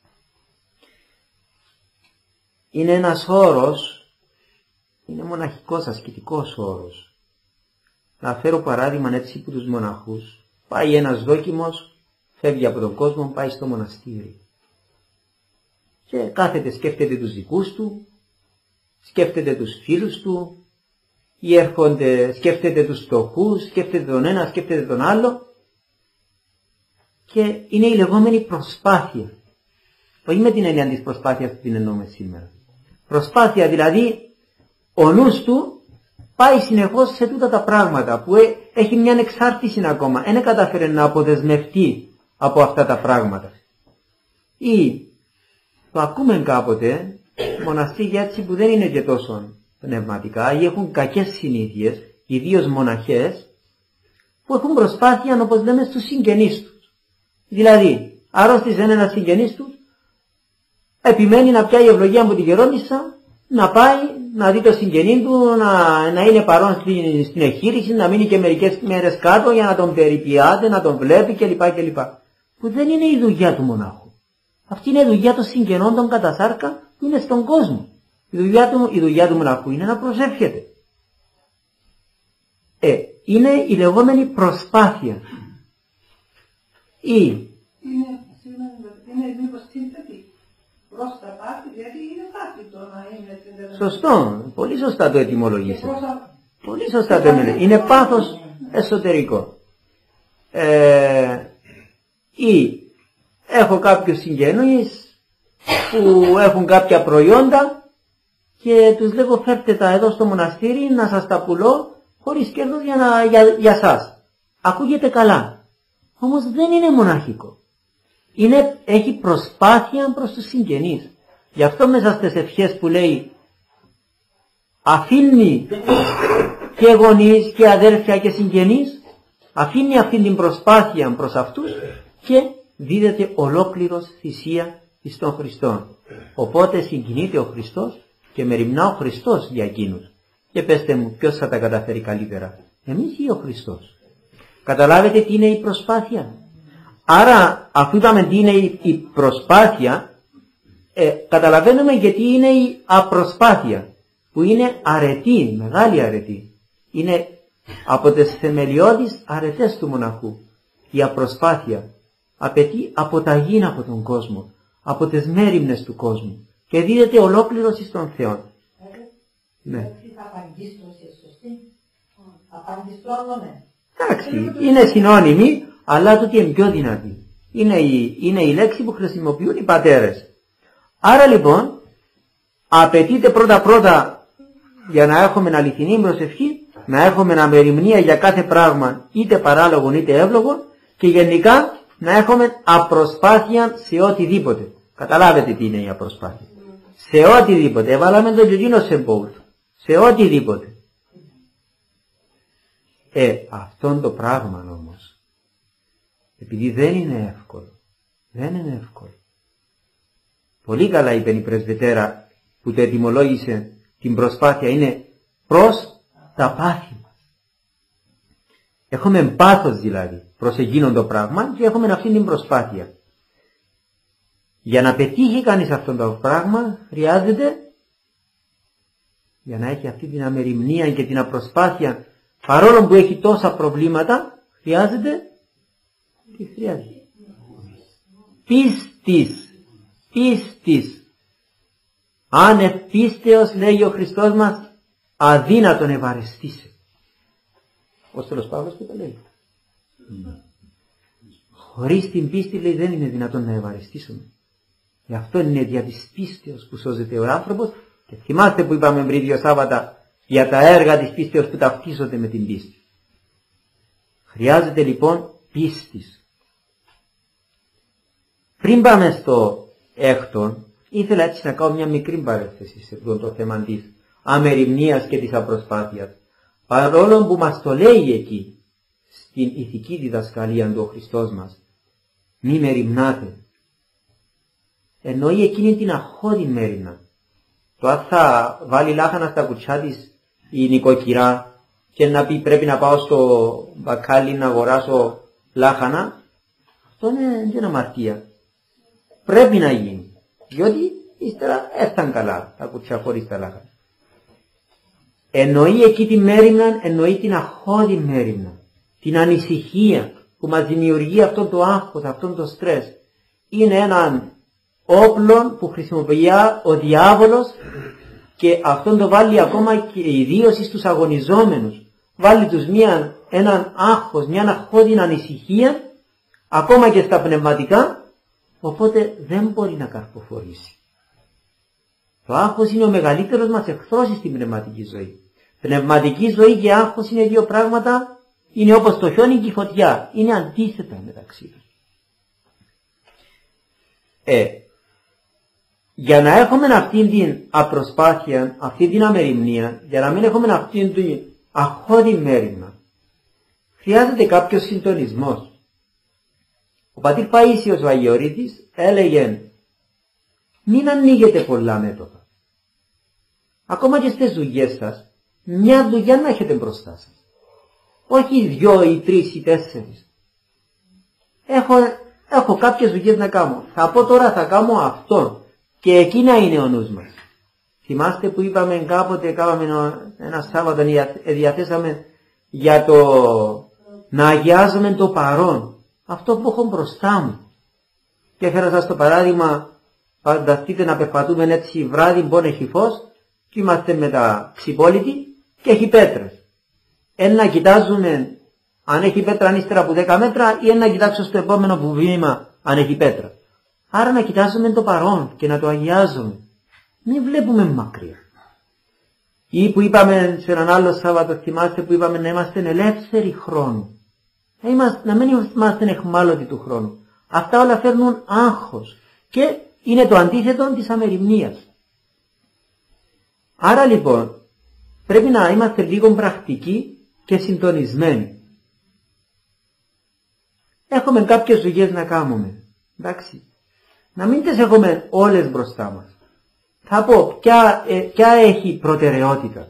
είναι ένας όρος, είναι μοναχικός ασκητικός όρος. Να φέρω παράδειγμα έτσι από τους μοναχούς. Πάει ένας δόκιμος, φεύγει από τον κόσμο, πάει στο μοναστήρι. Και κάθεται, σκέφτεται τους δικούς του, σκέφτεται τους φίλους του, ή σκέφτεται τους φτωχούς, σκέφτεται τον ένα, σκέφτεται τον άλλο. και είναι η λεγόμενη προσπάθεια. Όχι με την έννοια της προσπάθειας που την εννοούμε σήμερα. Προσπάθεια δηλαδή ο νους του πάει συνεχώς σε τούτα τα πράγματα που έχει μια εξάρτηση ακόμα. Δεν καταφέρει να αποδεσμευτεί από αυτά τα πράγματα. Ή το ακούμε κάποτε μοναστήρια έτσι που δεν είναι και τόσο πνευματικά ή έχουν κακές συνήθειες, ιδίως μοναχές, που έχουν προσπάθεια, όπως λέμε, στους συγγενείς τους. Δηλαδή, αρρώστησε ένας συγγενής τους, επιμένει να πιάει ευλογία από την γερόντισσα, να πάει να δει το συγγενή του, να είναι παρόν στην εγχείρηση, να μείνει και μερικές μέρες κάτω για να τον περιποιάται, να τον βλέπει κλπ. Που δεν είναι η δουλειά του μονάχου. Αυτή είναι η δουλειά των συγγενών των κατά σάρκα που είναι στον κόσμο. Η δουλειά του μοναχού είναι να προσεύχεται. Είναι η λεγόμενη προσπάθεια. Είναι μήπως σύνθετη προς τα πάθη, γιατί είναι πάθη το να είναι συνδεδεμένο. Σωστό, πολύ σωστά το ετυμολογήσατε. Πολύ σωστά το ετυμολογήσατε. Είναι πάθος εσωτερικό. Ή έχω κάποιους συγγενείς που έχουν κάποια προϊόντα και τους λέγω φέρτε τα εδώ στο μοναστήρι να σας τα πουλώ χωρίς κέρδος για σας. Ακούγεται καλά. Όμως δεν είναι μοναχικό. Έχει προσπάθεια προς τους συγγενείς. Γι' αυτό μέσα στις ευχές που λέει αφήνει και γονείς και αδέρφια και συγγενείς, αφήνει αυτή την προσπάθεια προς αυτούς και δίδεται ολόκληρος θυσία εις τον Χριστό. Οπότε συγκινείται ο Χριστός και μεριμνά ο Χριστός για εκείνους. Και πέστε μου ποιος θα τα καταφέρει καλύτερα, εμείς ή ο Χριστός? Καταλάβετε τι είναι η προσπάθεια? Άρα αφού είπαμε τι είναι η προσπάθεια, καταλαβαίνουμε γιατί είναι η απροσπάθεια, που είναι αρετή, μεγάλη αρετή. Είναι από τις θεμελιώδεις αρετές του μοναχού. Η απροσπάθεια απαιτεί αποταγή από τον κόσμο, από τις μέριμνες του κόσμου και δίδεται ολόκληρος στον Θεό. Ναι. Εντάξει, είναι συνώνυμη, αλλά τούτη είναι πιο δυνατή. Είναι η λέξη που χρησιμοποιούν οι πατέρες. Άρα λοιπόν, απαιτείται πρώτα για να έχουμε αληθινή προσευχή, να έχουμε αμεριμνία για κάθε πράγμα, είτε παράλογο είτε εύλογο, και γενικά να έχουμε απροσπάθεια σε οτιδήποτε. Καταλάβετε τι είναι η απροσπάθεια. Σε οτιδήποτε. Έβαλαμε το γεγίνο σε μπόλτ. Σε οτιδήποτε. Αυτόν το πράγμα όμως, επειδή δεν είναι εύκολο, πολύ καλά είπε η πρεσβυτέρα που το ετυμολόγησε την προσπάθεια, είναι προς τα πάθη μας. Έχουμε πάθος δηλαδή προς εκείνον το πράγμα και έχουμε αυτή την προσπάθεια. Για να πετύχει κανείς αυτό το πράγμα χρειάζεται, για να έχει αυτή την αμεριμνία και την απροσπάθεια, παρόλο που έχει τόσα προβλήματα, χρειάζεται πίστης. Αν πίστεως, λέει ο Χριστός μας, αδύνατον ευαρεστήσε. Ο Στέλος Παύλος που το λέει. Χωρίς την πίστη, λέει, δεν είναι δυνατόν να ευαρεστήσουμε. Γι' αυτό είναι δια της πίστεως που σώζεται ο άνθρωπος. Και θυμάστε που είπαμε πριν 2 Σάββατα για τα έργα της πίστεως που ταυτίζονται με την πίστη. Χρειάζεται λοιπόν πίστης. Πριν πάμε στο έκτον, ήθελα έτσι να κάνω μια μικρή παρένθεση σε αυτό το θέμα της αμεριμνίας και της απροσπάθειας. Παρόλο που μας το λέει εκεί, στην ηθική διδασκαλία του ο Χριστός μας, μη μεριμνάτε. Εννοεί εκείνη την αχώδη μέριμνα. Το αν θα βάλει λάχανα στα κουτσιά της η νοικοκυρά και να πει πρέπει να πάω στο μπακάλι να αγοράσω λάχανα, αυτό είναι και αμαρτία. Πρέπει να γίνει. Διότι ύστερα έφταν καλά τα κουτσιά χωρίς τα λάχανα. Εννοεί εκεί τη μέριμνα, εννοεί την αχώδη μέριμνα. Την ανησυχία που μας δημιουργεί αυτό το άγχος, αυτό το στρες. Είναι έναν όπλο που χρησιμοποιεί ο διάβολος και αυτόν το βάλει ακόμα και ιδίως στους αγωνιζόμενους. Βάλει τους έναν άγχος, μια αχώδη ανησυχία, ακόμα και στα πνευματικά, οπότε δεν μπορεί να καρποφορήσει. Το άγχος είναι ο μεγαλύτερος μας εχθρός στην πνευματική ζωή. Πνευματική ζωή και άγχος είναι δύο πράγματα, είναι όπως το χιόνι και η φωτιά, είναι αντίθετα μεταξύ τους. Για να έχουμε αυτή την απροσπάθεια, αυτή την αμεριμνία, για να μην έχουμε αυτή την αχώδη μέριμνα, χρειάζεται κάποιος συντονισμός. Ο πατήρ Παΐσιος ο Αγιορείτης έλεγε, μην ανοίγετε πολλά μέτωπα. Ακόμα και στις δουλειές σας, μια δουλειά να έχετε μπροστά σας. Όχι 2 ή 3 ή 4. Έχω κάποιες δουλειές να κάνω. Θα πω τώρα θα κάνω αυτό. Και εκεί να είναι ο νους μας. Θυμάστε που είπαμε κάποτε, κάναμε ένα Σάββατο, διαθέσαμε για το να αγιάζουμε το παρόν. Αυτό που έχω μπροστά μου. Και έφερα σας το παράδειγμα, φανταστείτε να περπατούμε έτσι βράδυ, μπορεί έχει φως, και είμαστε μεταξυπόλοιτοι και έχει πέτρες. Να κοιτάζουμε αν έχει πέτρα αν ύστερα από 10 μέτρα ή να κοιτάξω στο επόμενο που βήμα αν έχει πέτρα. Άρα να κοιτάζουμε το παρόν και να το αγιάζουμε. Μην βλέπουμε μακριά. Ή που είπαμε σε έναν άλλο Σάββατο, θυμάστε που είπαμε να είμαστε ελεύθεροι χρόνου. Να μην είμαστε εχμάλωτοι του χρόνου. Αυτά όλα φέρνουν άγχος και είναι το αντίθετο της αμεριμνίας. Άρα λοιπόν πρέπει να είμαστε λίγο πρακτικοί και συντονισμένοι. Έχουμε κάποιες δουλειές να κάνουμε. Εντάξει. Να μην τις έχουμε όλες μπροστά μας. Θα πω ποια έχει προτεραιότητα.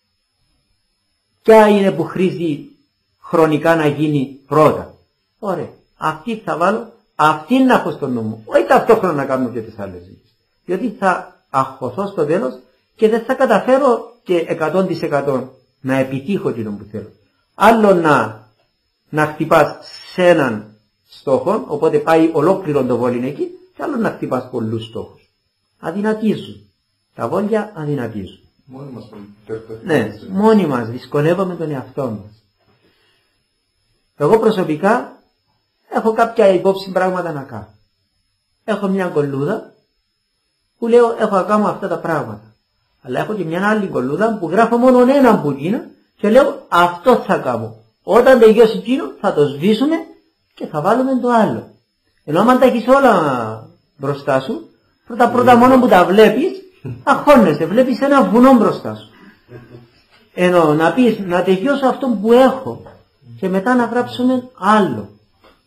Ποια είναι που χρήζει χρονικά να γίνει πρώτα. Ωραία. Αυτή θα βάλω, αυτή να έχω στο νου μου. Όχι ταυτόχρονα να κάνω και τις άλλες δουλειές. Διότι θα αγχωθώ στο τέλος και δεν θα καταφέρω και 100% να επιτύχω τι που θέλω. Άλλο να χτυπάς σε έναν στόχο, οπότε πάει ολόκληρο το βόλιν εκεί, και άλλο να χτυπάς πολλούς στόχους. Αδυνατίζουν. Τα βόλια αδυνατίζουν. Μόνοι μας μόνοι μας δυσκολεύουμε τον εαυτό μας. Εγώ προσωπικά έχω κάποια υπόψη πράγματα να κάνω. Έχω μια κολλούδα που λέω έχω να κάνω αυτά τα πράγματα. Αλλά έχω και μια άλλη κολλούδα που γράφω μόνο έναν που γίνω και λέω αυτό θα κάνω. Όταν τελειώσει εκείνο θα το σβήσουμε και θα βάλουμε το άλλο. Ενώ άμα τα έχεις όλα μπροστά σου, πρώτα μόνο που τα βλέπεις, αγχώνεσαι, βλέπεις ένα βουνό μπροστά σου. Ενώ να πεις να τελειώσω αυτό που έχω και μετά να γράψουμε άλλο.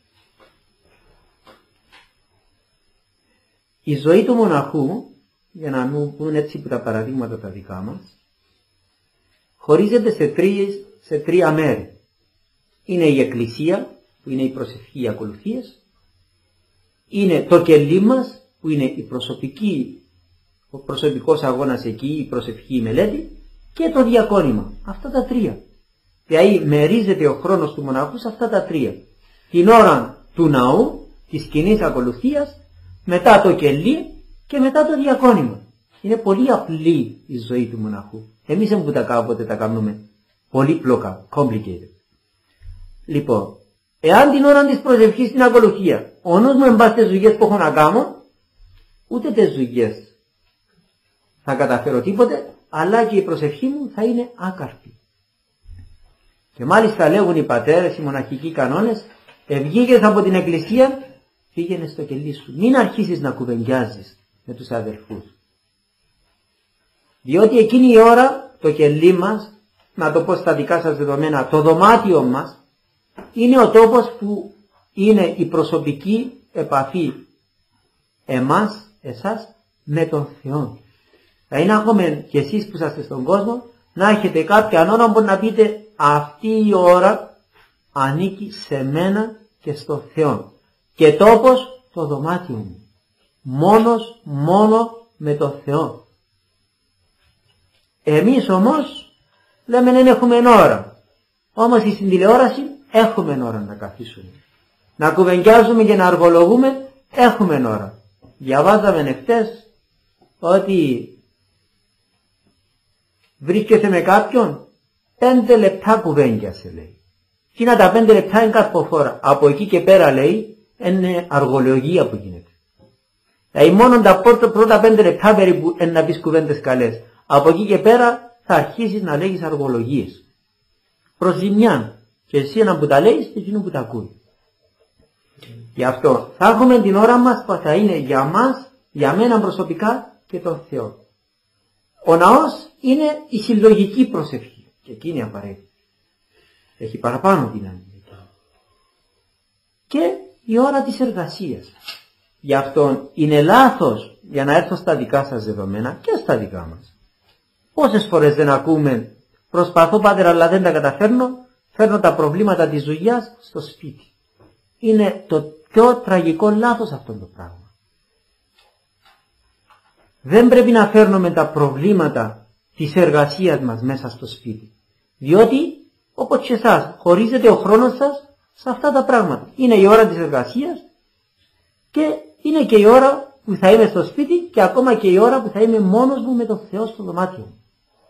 Η ζωή του μοναχού, για να μην πούν έτσι που τα παραδείγματα τα δικά μας, χωρίζεται σε τρία μέρη. Είναι η εκκλησία, που είναι η προσευχή, οι ακολουθίες. Είναι το κελί μας, που είναι ο προσωπικός αγώνας εκεί, η προσευχή, η μελέτη. Και το διακόνημα. Αυτά τα τρία. Δηλαδή μερίζεται ο χρόνος του μοναχού σε αυτά τα τρία. Την ώρα του ναού, της κοινής ακολουθίας, μετά το κελί και μετά το διακόνημα. Είναι πολύ απλή η ζωή του μοναχού. Εμείς δεν που κάποτε τα κάνουμε πολύπλοκα, complicated. Λοιπόν, εάν την ώρα της προσευχής στην ακολουθία, ο νους μου εμπάσει τις δουλειές που έχω να κάνω, ούτε τις δουλειές θα καταφέρω τίποτε, αλλά και η προσευχή μου θα είναι άκαρπη. Και μάλιστα λέγουν οι πατέρες, οι μοναχικοί κανόνες, βγήκες από την εκκλησία, πήγαινε στο κελί σου. Μην αρχίσεις να κουβεντιάζεις με τους αδερφούς. Διότι εκείνη η ώρα το κελί μας, να το πω στα δικά σας δεδομένα, το δωμάτιο μας, είναι ο τόπος που είναι η προσωπική επαφή εμάς, εσάς, με τον Θεό. Θα είναι ακόμα και εσείς που είσαστε στον κόσμο, να έχετε κάποια ώρα που να πείτε αυτή η ώρα ανήκει σε μένα και στο Θεό. Και τόπος το δωμάτιο μου. Μόνο με τον Θεό. Εμείς όμως λέμε δεν έχουμε ώρα. Όμως στην τηλεόραση έχουμε ώρα να καθίσουμε. Να κουβεντιάζουμε και να αργολογούμε έχουμε ώρα. Διαβάζαμε εχθές ότι βρίσκεσαι με κάποιον 5 λεπτά κουβέντιασε λέει. Και να τα 5 λεπτά είναι καρποφόρα. Από εκεί και πέρα λέει είναι αργολογία που γίνεται. Δηλαδή μόνο τα πρώτα 5 λεπτά περίπου είναι να πεις κουβέντες καλές. Από εκεί και πέρα θα αρχίσεις να λέγεις αργολογίες. Προς ζημιά. Και εσύ έναν που τα λέγεις και εκείνο που τα ακούει. Γι' αυτό θα έχουμε την ώρα μας που θα είναι για μας, για μένα προσωπικά και τον Θεό. Ο ναός είναι η συλλογική προσευχή. Και εκείνη απαραίτητη. Έχει παραπάνω δύναμη. Και η ώρα της εργασίας. Γι' αυτό είναι λάθος για να έρθω στα δικά σας δεδομένα και στα δικά μας. Πόσες φορές δεν ακούμε, προσπαθώ πάτερ αλλά δεν τα καταφέρνω, φέρνω τα προβλήματα της δουλειάς στο σπίτι. Είναι το πιο τραγικό λάθος αυτό το πράγμα. Δεν πρέπει να φέρνουμε τα προβλήματα της εργασίας μας μέσα στο σπίτι. Διότι, όπως και εσάς, χωρίζεται ο χρόνος σας σε αυτά τα πράγματα. Είναι η ώρα της εργασίας και είναι και η ώρα που θα είμαι στο σπίτι και ακόμα και η ώρα που θα είμαι μόνος μου με τον Θεό στο δωμάτιο μου.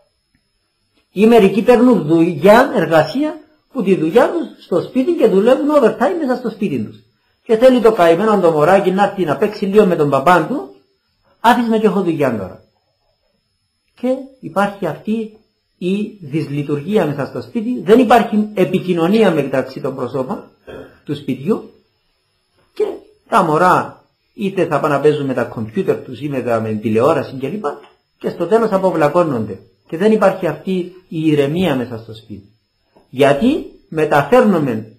Ή μερικοί παίρνουν δουλειά, εργασία, που τη δουλειά τους στο σπίτι και δουλεύουν overtime μέσα στο σπίτι τους. Και θέλει το καημένο το μωράκι να έρθει να παίξει λίγο με τον παπά του, άφησε με και έχω δουλειά τώρα. Και υπάρχει αυτή η δυσλειτουργία μέσα στο σπίτι, δεν υπάρχει επικοινωνία μεταξύ των προσώπων του σπιτιού και τα μωρά είτε θα πάνε να παίζουν με τα κομπιούτερ τους ή με την τηλεόραση κλπ. Και στο τέλος αποβλακώνονται. Και δεν υπάρχει αυτή η ηρεμία μέσα στο σπίτι. Γιατί μεταφέρνουμε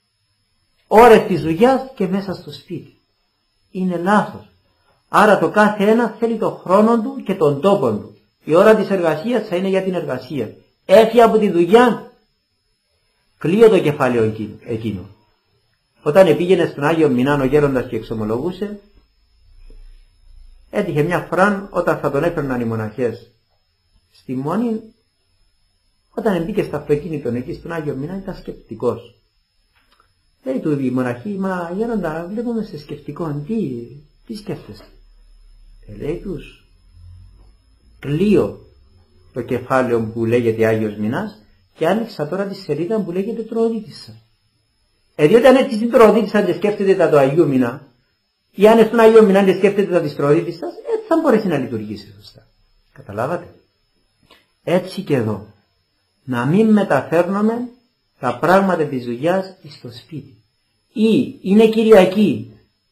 ώρες της δουλειάς και μέσα στο σπίτι. Είναι λάθος. Άρα το κάθε ένα θέλει τον χρόνο του και τον τόπο του. Η ώρα της εργασίας θα είναι για την εργασία. Έφυγε από τη δουλειά, κλείω το κεφάλαιο εκείνο. Όταν πήγαινε στον Άγιο Μινάν ο γέροντας και εξομολογούσε, έτυχε μια φορά όταν θα τον έφερναν οι μοναχές στη Μόνη, όταν μπήκε στο αυτοκίνητο εκεί στον Άγιο Μινάν ήταν σκεπτικός. Λέει του η μοναχή, μα γέροντα βλέπουμε σε σκεπτικό, τι σκέφτεσαι. Λέει τους, κλείω το κεφάλαιο που λέγεται Άγιος Μινάς και άνοιξα τώρα τη σελίδα που λέγεται Τροοδίτισσα. Διότι αν έρθει στην Τροοδίτισσα και σκέφτεται τα του Αγίου Μινά ή αν στον Άγιο Μινά και σκέφτεται τα της Τροοδίτισσας, έτσι θα μπορέσει να λειτουργήσει σωστά. Καταλάβατε. Έτσι και εδώ. Να μην μεταφέρνουμε τα πράγματα της δουλειάς στο σπίτι. Ή είναι Κυριακή,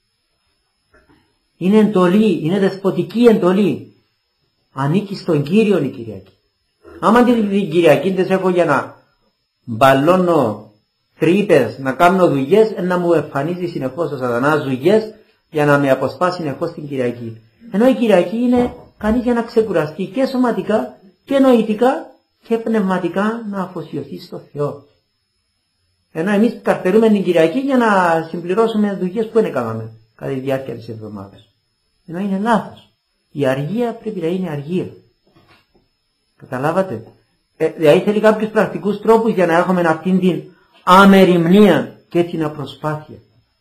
είναι εντολή, είναι δεσποτική εντολή. Ανήκει στον Κύριο η Κυριακή. Άμα την Κυριακή δεν έχω για να μπαλώνω τρύπες, να κάνω δουλειές, να μου εμφανίζει συνεχώς ο σατανάς δουλειές για να με αποσπάσει συνεχώς την Κυριακή. Ενώ η Κυριακή είναι κανείς για να ξεκουραστεί και σωματικά και νοητικά και πνευματικά να αφοσιωθεί στο Θεό. Ενώ εμείς καρτερούμε την Κυριακή για να συμπληρώσουμε δουλειές που δεν έκαναμε κατά τη διάρκεια της εβδομάδας. Ενώ είναι λάθος. Η αργία πρέπει να είναι αργία. Καταλάβατε. Δηλαδή θέλει κάποιους πρακτικούς τρόπους για να έχουμε αυτήν την αμεριμνία και την απροσπάθεια.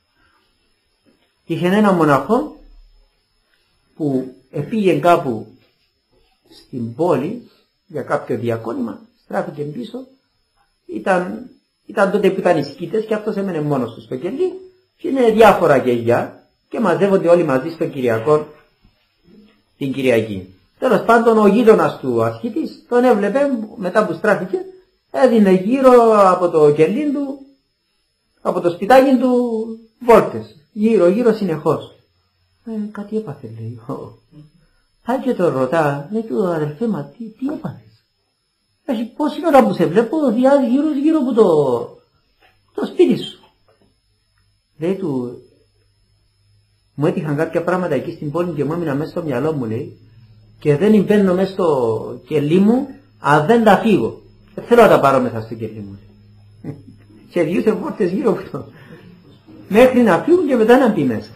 Είχε ένα μοναχό που πήγε κάπου στην πόλη για κάποιο διακόνημα, στράφηκε πίσω, ήταν τότε που ήταν οι σκήτες και αυτός έμενε μόνος του στο κελί και είναι διάφορα κελιά και μαζεύονται όλοι μαζί στο Κυριακό την Κυριακή. Τέλος πάντων ο γείτονας του ασκήτης τον έβλεπε μετά που στράφηκε, έδινε γύρω από το κελί του, από το σπιτάκι του βόλτες, γύρω συνεχώς. Κάτι έπαθε λέει. Πάει και το ρωτά, λέει του αδελφέ μα τι έπαθες. Έχει πόση ώρα που σε βλέπω διάζει γύρω από το σπίτι σου. Λέει του, μου έτυχαν κάποια πράγματα εκεί στην πόλη και μου έμεινα μέσα στο μυαλό μου λέει και δεν μπαίνω μέσα στο κελί μου αν δεν τα φύγω. Δεν θέλω να τα πάρω μέσα στο κελί μου. Και διούσε πόρτες γύρω από το. Μέχρι να φύγουν και μετά να μπει μέσα.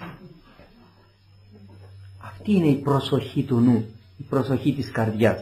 Αυτή είναι η προσοχή του νου, η προσοχή της καρδιάς.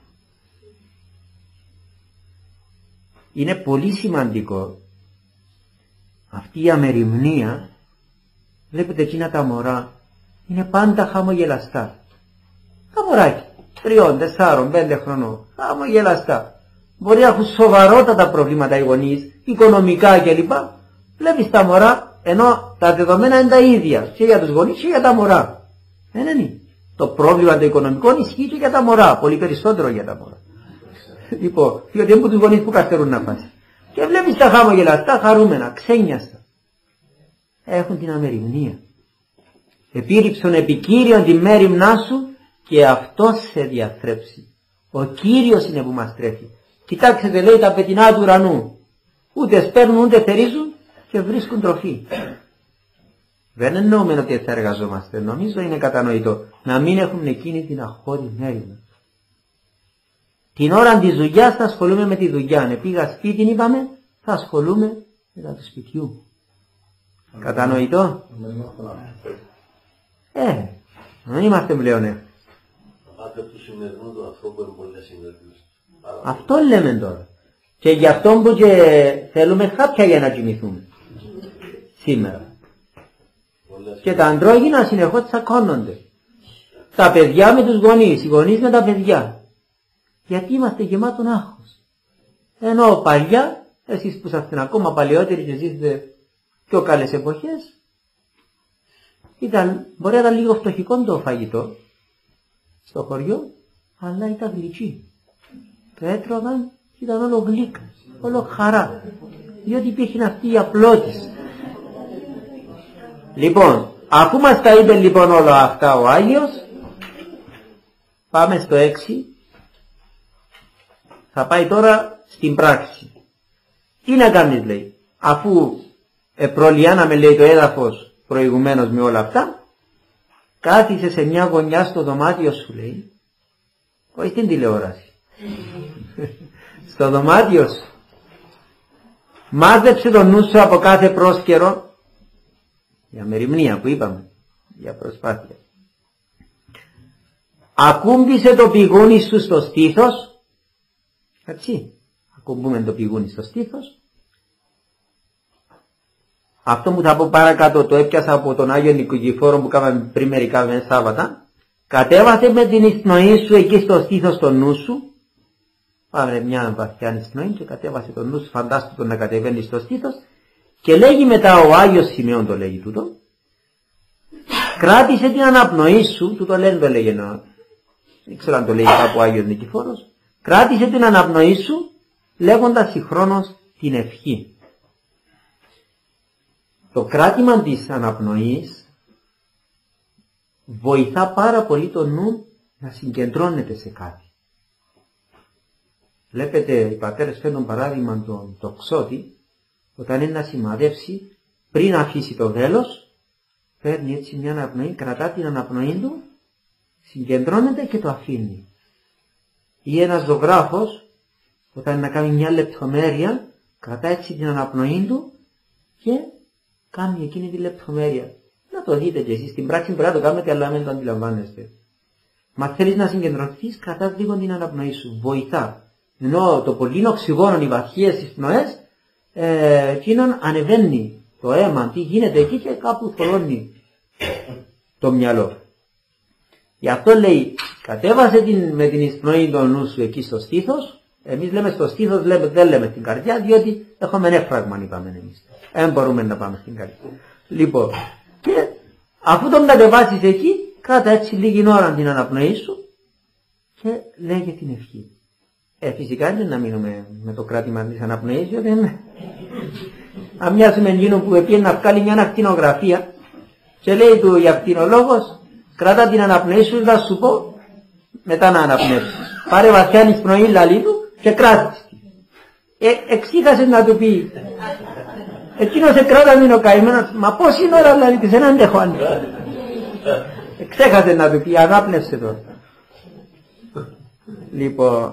Είναι πολύ σημαντικό αυτή η αμεριμνία. Βλέπετε εκείνα τα μωρά είναι πάντα χαμογελαστά. Τα μωράκια 3, 4, 5 χρονών χαμογελαστά. Μπορεί να έχουν σοβαρότατα προβλήματα οι γονείς, οικονομικά κλπ. Βλέπεις τα μωρά ενώ τα δεδομένα είναι τα ίδια και για τους γονείς και για τα μωρά. Δεν είναι. Το πρόβλημα το οικονομικό ισχύει και για τα μωρά, πολύ περισσότερο για τα μωρά. Λοιπόν, διότι έχουν τους γονείς που καθυστερούν να πάσει. Και βλέπεις τα χαμογελαστά, χαρούμενα, ξένιαστα. Έχουν την αμεριμνία. Επίρρηψον επικύριον τη μέριμνά σου και αυτός σε διαθρέψει. Ο Κύριος είναι που μας τρέφει. Κοιτάξτε, λέει, τα πετεινά του ουρανού. Ούτε σπέρνουν ούτε θερίζουν και βρίσκουν τροφή. Δεν εννοούμε ότι θα εργαζόμαστε. Νομίζω είναι κατανοητό να μην έχουν εκείνη την αχώρη μέρημνα. Την ώρα της δουλειάς θα ασχολούμαι με τη δουλειά. Αν πήγα σπίτι, είπαμε, θα ασχολούμαι με τα του σπιτιού. Κατανοητό. Δεν είμαστε πλέον. Αυτό λέμε τώρα. Και γι' αυτό που και θέλουμε χάπια για να κοιμηθούμε. Σήμερα. Και τα αντρόγυνα συνεχώς τσακώνονται. Τα παιδιά με τους γονείς, οι γονείς με τα παιδιά. Γιατί είμαστε γεμάτον άγχος. Ενώ παλιά, εσείς που είσαστε ακόμα παλαιότεροι και ζήσετε πιο καλές εποχές, μπορεί να ήταν λίγο φτωχικό το φαγητό στο χωριό, αλλά ήταν γλυκή. Το έτρωγαν και ήταν όλο γλύκα, όλο χαρά. Διότι υπήρχε αυτή η απλότηση. Λοιπόν, αφού μας τα είπε λοιπόν όλα αυτά ο Άγιος, πάμε στο 6. Θα πάει τώρα στην πράξη. Τι να κάνεις, λέει, αφού προλιάναμε, λέει, το έδαφος προηγουμένως με όλα αυτά, κάθισε σε μια γωνιά στο δωμάτιο σου, λέει, όχι στην τηλεόραση, στο δωμάτιο σου, μάζεψε τον νου σου από κάθε πρόσκαιρο, για μεριμνία που είπαμε, για προσπάθεια, ακούμπησε το πηγούνι σου στο στήθος, έτσι, ακουμπούμε το πηγούνι στο στήθος. Αυτό που θα πω παρακάτω το έπιασα από τον Άγιο Νικηφόρο που κάναμε πριν μερικά Σάββατα. Κατέβασε με την εισπνοή σου εκεί στο στήθος το νου σου. Πάμε μια βαθιά εισπνοή και κατέβασε το νου σου, φαντάστηκε τον να κατεβαίνει στο στήθος. Και λέγει μετά ο Άγιος Σημειών, το λέγει τούτο, κράτησε την αναπνοή σου, τούτο λένε το λέγει, δεν ξέρω αν το λέγει κάπου ο Άγιος Νικηφόρος, κράτησε την αναπνοή σου λέγοντας συγχρόνως την ευχή. Το κράτημα της αναπνοής βοηθά πάρα πολύ το νου να συγκεντρώνεται σε κάτι. Βλέπετε, οι πατέρες φέρνουν παράδειγμα τον τοξότη, όταν είναι να σημαδεύσει, πριν αφήσει το βέλος, παίρνει έτσι μια αναπνοή, κρατά την αναπνοή του, συγκεντρώνεται και το αφήνει. Ή ένας ζωγράφος, όταν είναι να κάνει μια λεπτομέρεια, κρατά έτσι την αναπνοή του και κάνει εκείνη τη λεπτομέρεια. Να το δείτε και εσείς στην πράξη μπορεί να το κάνετε, αλλά δεν το αντιλαμβάνεστε. Μα θέλεις να συγκεντρωθείς, κρατάς λίγο την αναπνοή σου. Βοηθά. Ενώ το πολύ οξυγόνο, οι βαθιές εισπνοές, εκείνον ανεβαίνει το αίμα, τι γίνεται εκεί και κάπου θολώνει το μυαλό. Γι' αυτό λέει, κατέβασε με την εισπνοή το νου σου εκεί στο στήθος. Εμείς λέμε στο στήθος, δεν λέμε στην καρδιά, διότι έχουμε νεύφραγμα, είπαμε εμείς. Δεν μπορούμε να πάμε στην καρδιά. Λοιπόν, και αφού τον κατεβάσεις εκεί, κράτα έτσι λίγη ώρα την αναπνοή σου και λέγε την ευχή. Φυσικά δεν να μείνουμε με το κράτημα της αναπνοής, διότι αν μοιάζουμε εκείνο που πήγαινε να βγάλει μια ακτινογραφία και λέει του η ακτινολόγος, κράτα την αναπνοή σου, θα σου πω μετά να αναπνεύσεις. Πάρε βαθιά εισπνοή λαλή του και κράτησε. Εξήχασε να του πει. Εκείνος σε κράτα μην ο καημένος, μα πόση ώρα δηλαδή της δεν αντέχω αν. Ξέχασε να του πει, ανάπνευσε τώρα. Λοιπόν,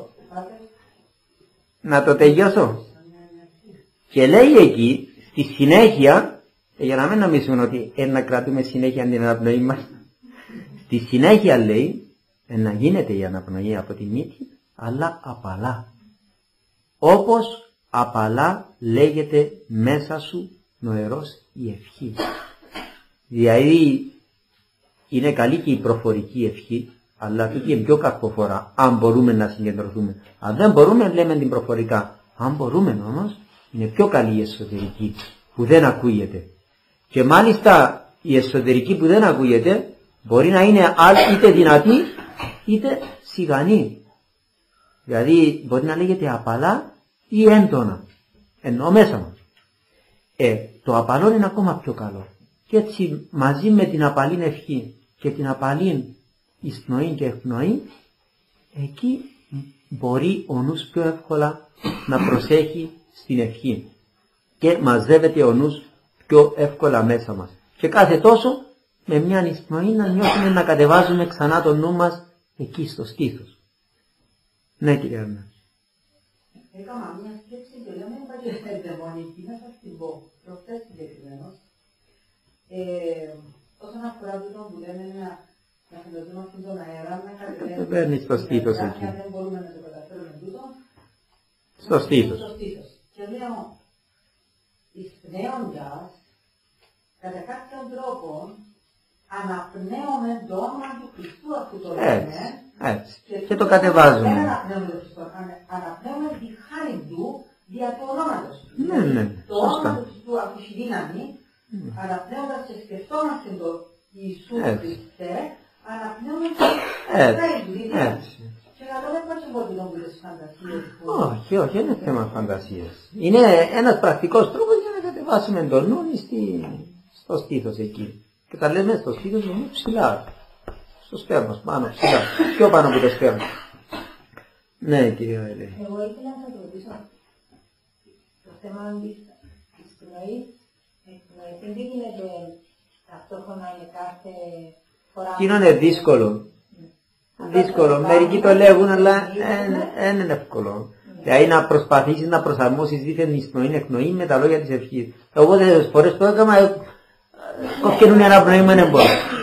να το τελειώσω. Και λέει εκεί, στη συνέχεια, για να μην νομίζουμε ότι να κρατούμε συνέχεια την αναπνοή μας, στη συνέχεια λέει, να γίνεται η αναπνοή από τη μύτη, αλλά απαλά. Όπως απαλά λέγεται μέσα σου νοερός η ευχή. Δηλαδή είναι καλή και η προφορική ευχή, αλλά τούτη είναι πιο καρποφορά, αν μπορούμε να συγκεντρωθούμε. Αν δεν μπορούμε, λέμε την προφορικά. Αν μπορούμε όμως, είναι πιο καλή η εσωτερική, που δεν ακούγεται. Και μάλιστα η εσωτερική που δεν ακούγεται μπορεί να είναι είτε δυνατή είτε σιγανή. Δηλαδή μπορεί να λέγεται απαλά ή έντονα. Ενώ μέσα μας. Το απαλό είναι ακόμα πιο καλό. Και έτσι μαζί με την απαλή ευχή και την απαλή εισπνοή και εκπνοή, εκεί μπορεί ο νους πιο εύκολα να προσέχει στην ευχή. Και μαζεύεται ο νους πιο εύκολα μέσα μας. Και κάθε τόσο με μια εισπνοή να νιώθουμε να κατεβάζουμε ξανά το νου μας εκεί στο στήθος. Ναι, κύριε Άννα. Έκανα μια σκέψη και λέμε παγιοδαιμονική, να σας την πω, προχθές συγκεκριμένως. Όσον αφορά τούτο που λέμε να φιλοζούμε αυτόν τον αέρα, να κατεβαίνεις στο στήθος εκεί. Αν δεν μπορούμε να το καταφέρουμε τούτο, στο στήθος. Και λέω, εισπνέοντας, κατά κάποιον τρόπο, αναπνέουμε το όνομα του Χριστού, αφού το λέμε. Έτσι. Και το κατεβάζουμε. Δεν αναπνέουμε το Χριστό, αναπνέουμε τη χάρη του δια του ονόματος του. Ναι. Το όνομα του Χριστού, αφού έχει δύναμη, αναπνέοντας και σκεφτόμαστε το Ιησού Χριστέ, αναπνέουμε τη χάρη του. Και να το λέμε όχι μόνο τις φαντασίες. Όχι, δεν είναι θέμα φαντασίες. Είναι ένας πρακτικός τρόπος για να κατεβάσουμε τον νου στο στήθος εκεί. Και τα λέμε στο στήθος είναι ψηλά. Στο στέρνος, πάνω, ψηλά. Πιο πάνω από το στέρνος. Ναι, κύριε Ελένη. Εγώ ήθελα να το ρωτήσω το θέμα της πνοής. Δεν γίνεται ταυτόχρονα είναι κάθε φορά. Εκείνο είναι δύσκολο. Δύσκολο. Μερικοί το λέγουν, αλλά δεν είναι εύκολο. Δηλαδή να προσπαθήσεις να προσαρμόσεις δίθεν εισπνοή, εκπνοή με τα λόγια της ευχής. Εγώ τις φορές που έκανα, κόφκαινουν ένα πνοή μου, δεν μπορώ.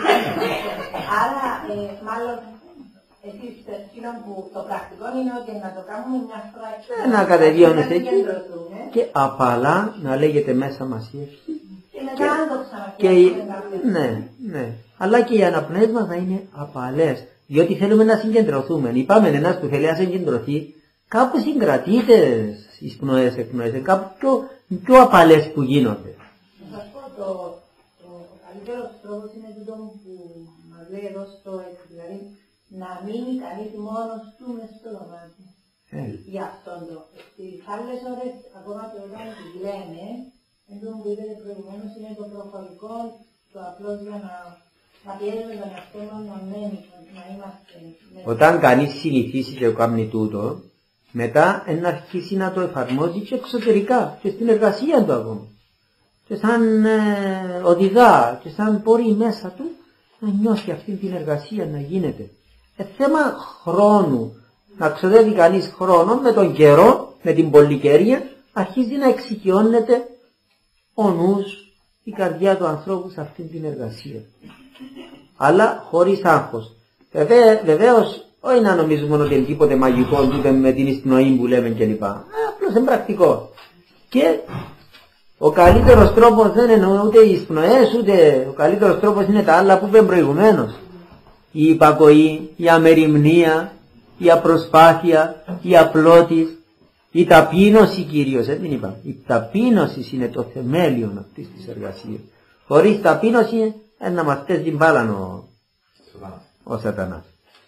Άρα, μάλλον, εσείς εκείνο που το πρακτικό είναι ότι να το κάνουμε μια φορά να κατεβιώνεις εκεί και απαλά να λέγεται μέσα μας η ευχή. Και μετά να το ξαναφτιάξουμε. Ναι. Αλλά και οι αναπνοές μας να είναι απαλές. Διότι θέλουμε να συγκεντρωθούμε. Είπαμε ένας που θέλει να συγκεντρωθεί, κάπου συγκρατείται στις πνοές, εκπνοές, κάπου πιο απαλές που γίνονται. Να σας πω, ο καλύτερος τρόπος είναι τούτο που μας λέει εδώ στο έτσι, δηλαδή να μείνει κανείς μόνος του μες στο δωμάτιο. Για αυτόν το. Στις άλλες ώρες, ακόμα και όταν τις λέμε, αυτό που είπατε προηγουμένως είναι το προφορικό, το απλώς για να πιέζουμε τον εαυτό μας να μένει, να είμαστε. Όταν κανείς συνηθίσει και κάνει τούτο, μετά να αρχίσει να το εφαρμόζει και εξωτερικά και στην εργασία του ακόμα. Και σαν οδηγά και σαν μπορεί μέσα του να νιώσει αυτή την εργασία να γίνεται. Θέμα χρόνου. Να ξοδεύει κανείς χρόνο με τον καιρό, με την πολυκαιρία, αρχίζει να εξοικειώνεται ο νους, η καρδιά του ανθρώπου σε αυτή την εργασία. Αλλά χωρίς άγχος. Βεβαίως, όχι να νομίζουμε ότι είναι τίποτε μαγικό ούτε με την εισπνοή που λέμε κλπ. Απλώς είναι πρακτικό. Και ο καλύτερος τρόπος δεν είναι ούτε οι εισπνοές, ούτε ο καλύτερος τρόπος είναι τα άλλα που είπαμε προηγουμένως. Η υπακοή, η αμεριμνία, η απροσπάθεια, η απλότης, η ταπείνωση κυρίως, δεν είπα. Η ταπείνωση είναι το θεμέλιο αυτής της εργασίας. Χωρίς ταπείνωση να μας θες την μπάλαν ο σατανάς.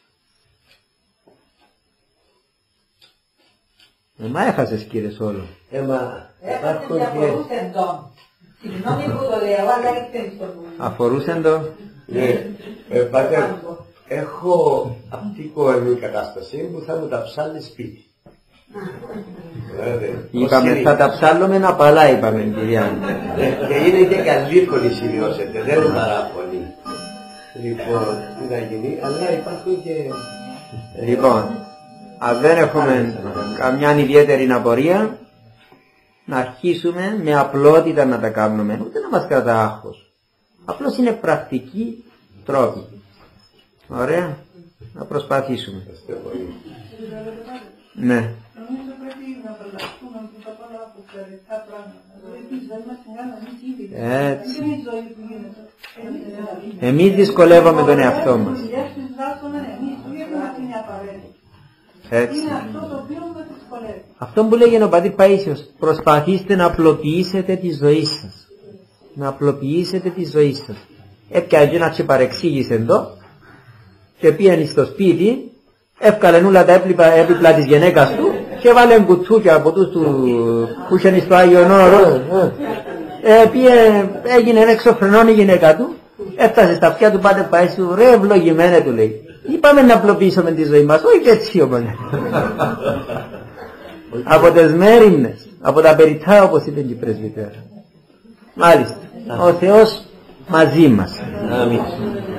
Μα έχασες κύριε Σόλο. Έχασες και αφορούσεν τον. Συγγνώμη που το λέω, αλλά ήρθε στο νου. Αφορούσεν το. Πάτερ, έχω αυτή την κατάσταση που θα μου τα ψάλει σπίτι. Είπαμε θα τα ψάλλουμε απαλά, είπαμε κυρία. Και είναι και καλή σημειώσετε, δεν είναι παράπονη. Λοιπόν, τι να γίνει, αλλά υπάρχουν και... Λοιπόν, αν δεν έχουμε καμιά ιδιαίτερη απορία, να αρχίσουμε με απλότητα να τα κάνουμε, ούτε να μας κρατά άγχος. Απλώς είναι πρακτική τρόπη. Ωραία, να προσπαθήσουμε. Ναι. Νομίζω πρέπει να απαλλαχθούμε από τα πολλά αποφερετικά πράγματα. Δηλαδή τη ζωή μας είναι να μην γίνεται. Έτσι. Δεν είναι η ζωή που γίνεται. Εμείς δυσκολεύουμε τον εαυτό μας. Έτσι. Είναι αυτό το οποίο μας δυσκολεύει. Αυτό που λέγει ο πατήρ Παΐσιος, προσπαθήστε να απλοποιήσετε τη ζωή σας. να απλοποιήσετε τη ζωή σας. Έπιανε να παρεξήγησε εδώ και πήγαινε στο σπίτι, εύκαλε όλα τα έπιπλα της γυναίκας του και βάλε κουτσούκια από τους που είχαν στο Άγιον Όρος. Έγινε εξωφρενών η γυναίκα του, έφτασε στα αυτιά του, πάτε πάει σου, ρε ευλογημένε του λέει. Είπαμε να απλοποιήσουμε τη ζωή μας, όχι έτσι όμως. Από τις μέριμνες, από τα περιττά όπως είπε και η πρεσβυτέρα. Μάλιστα, ο Θεός μαζί μας. Αμήν.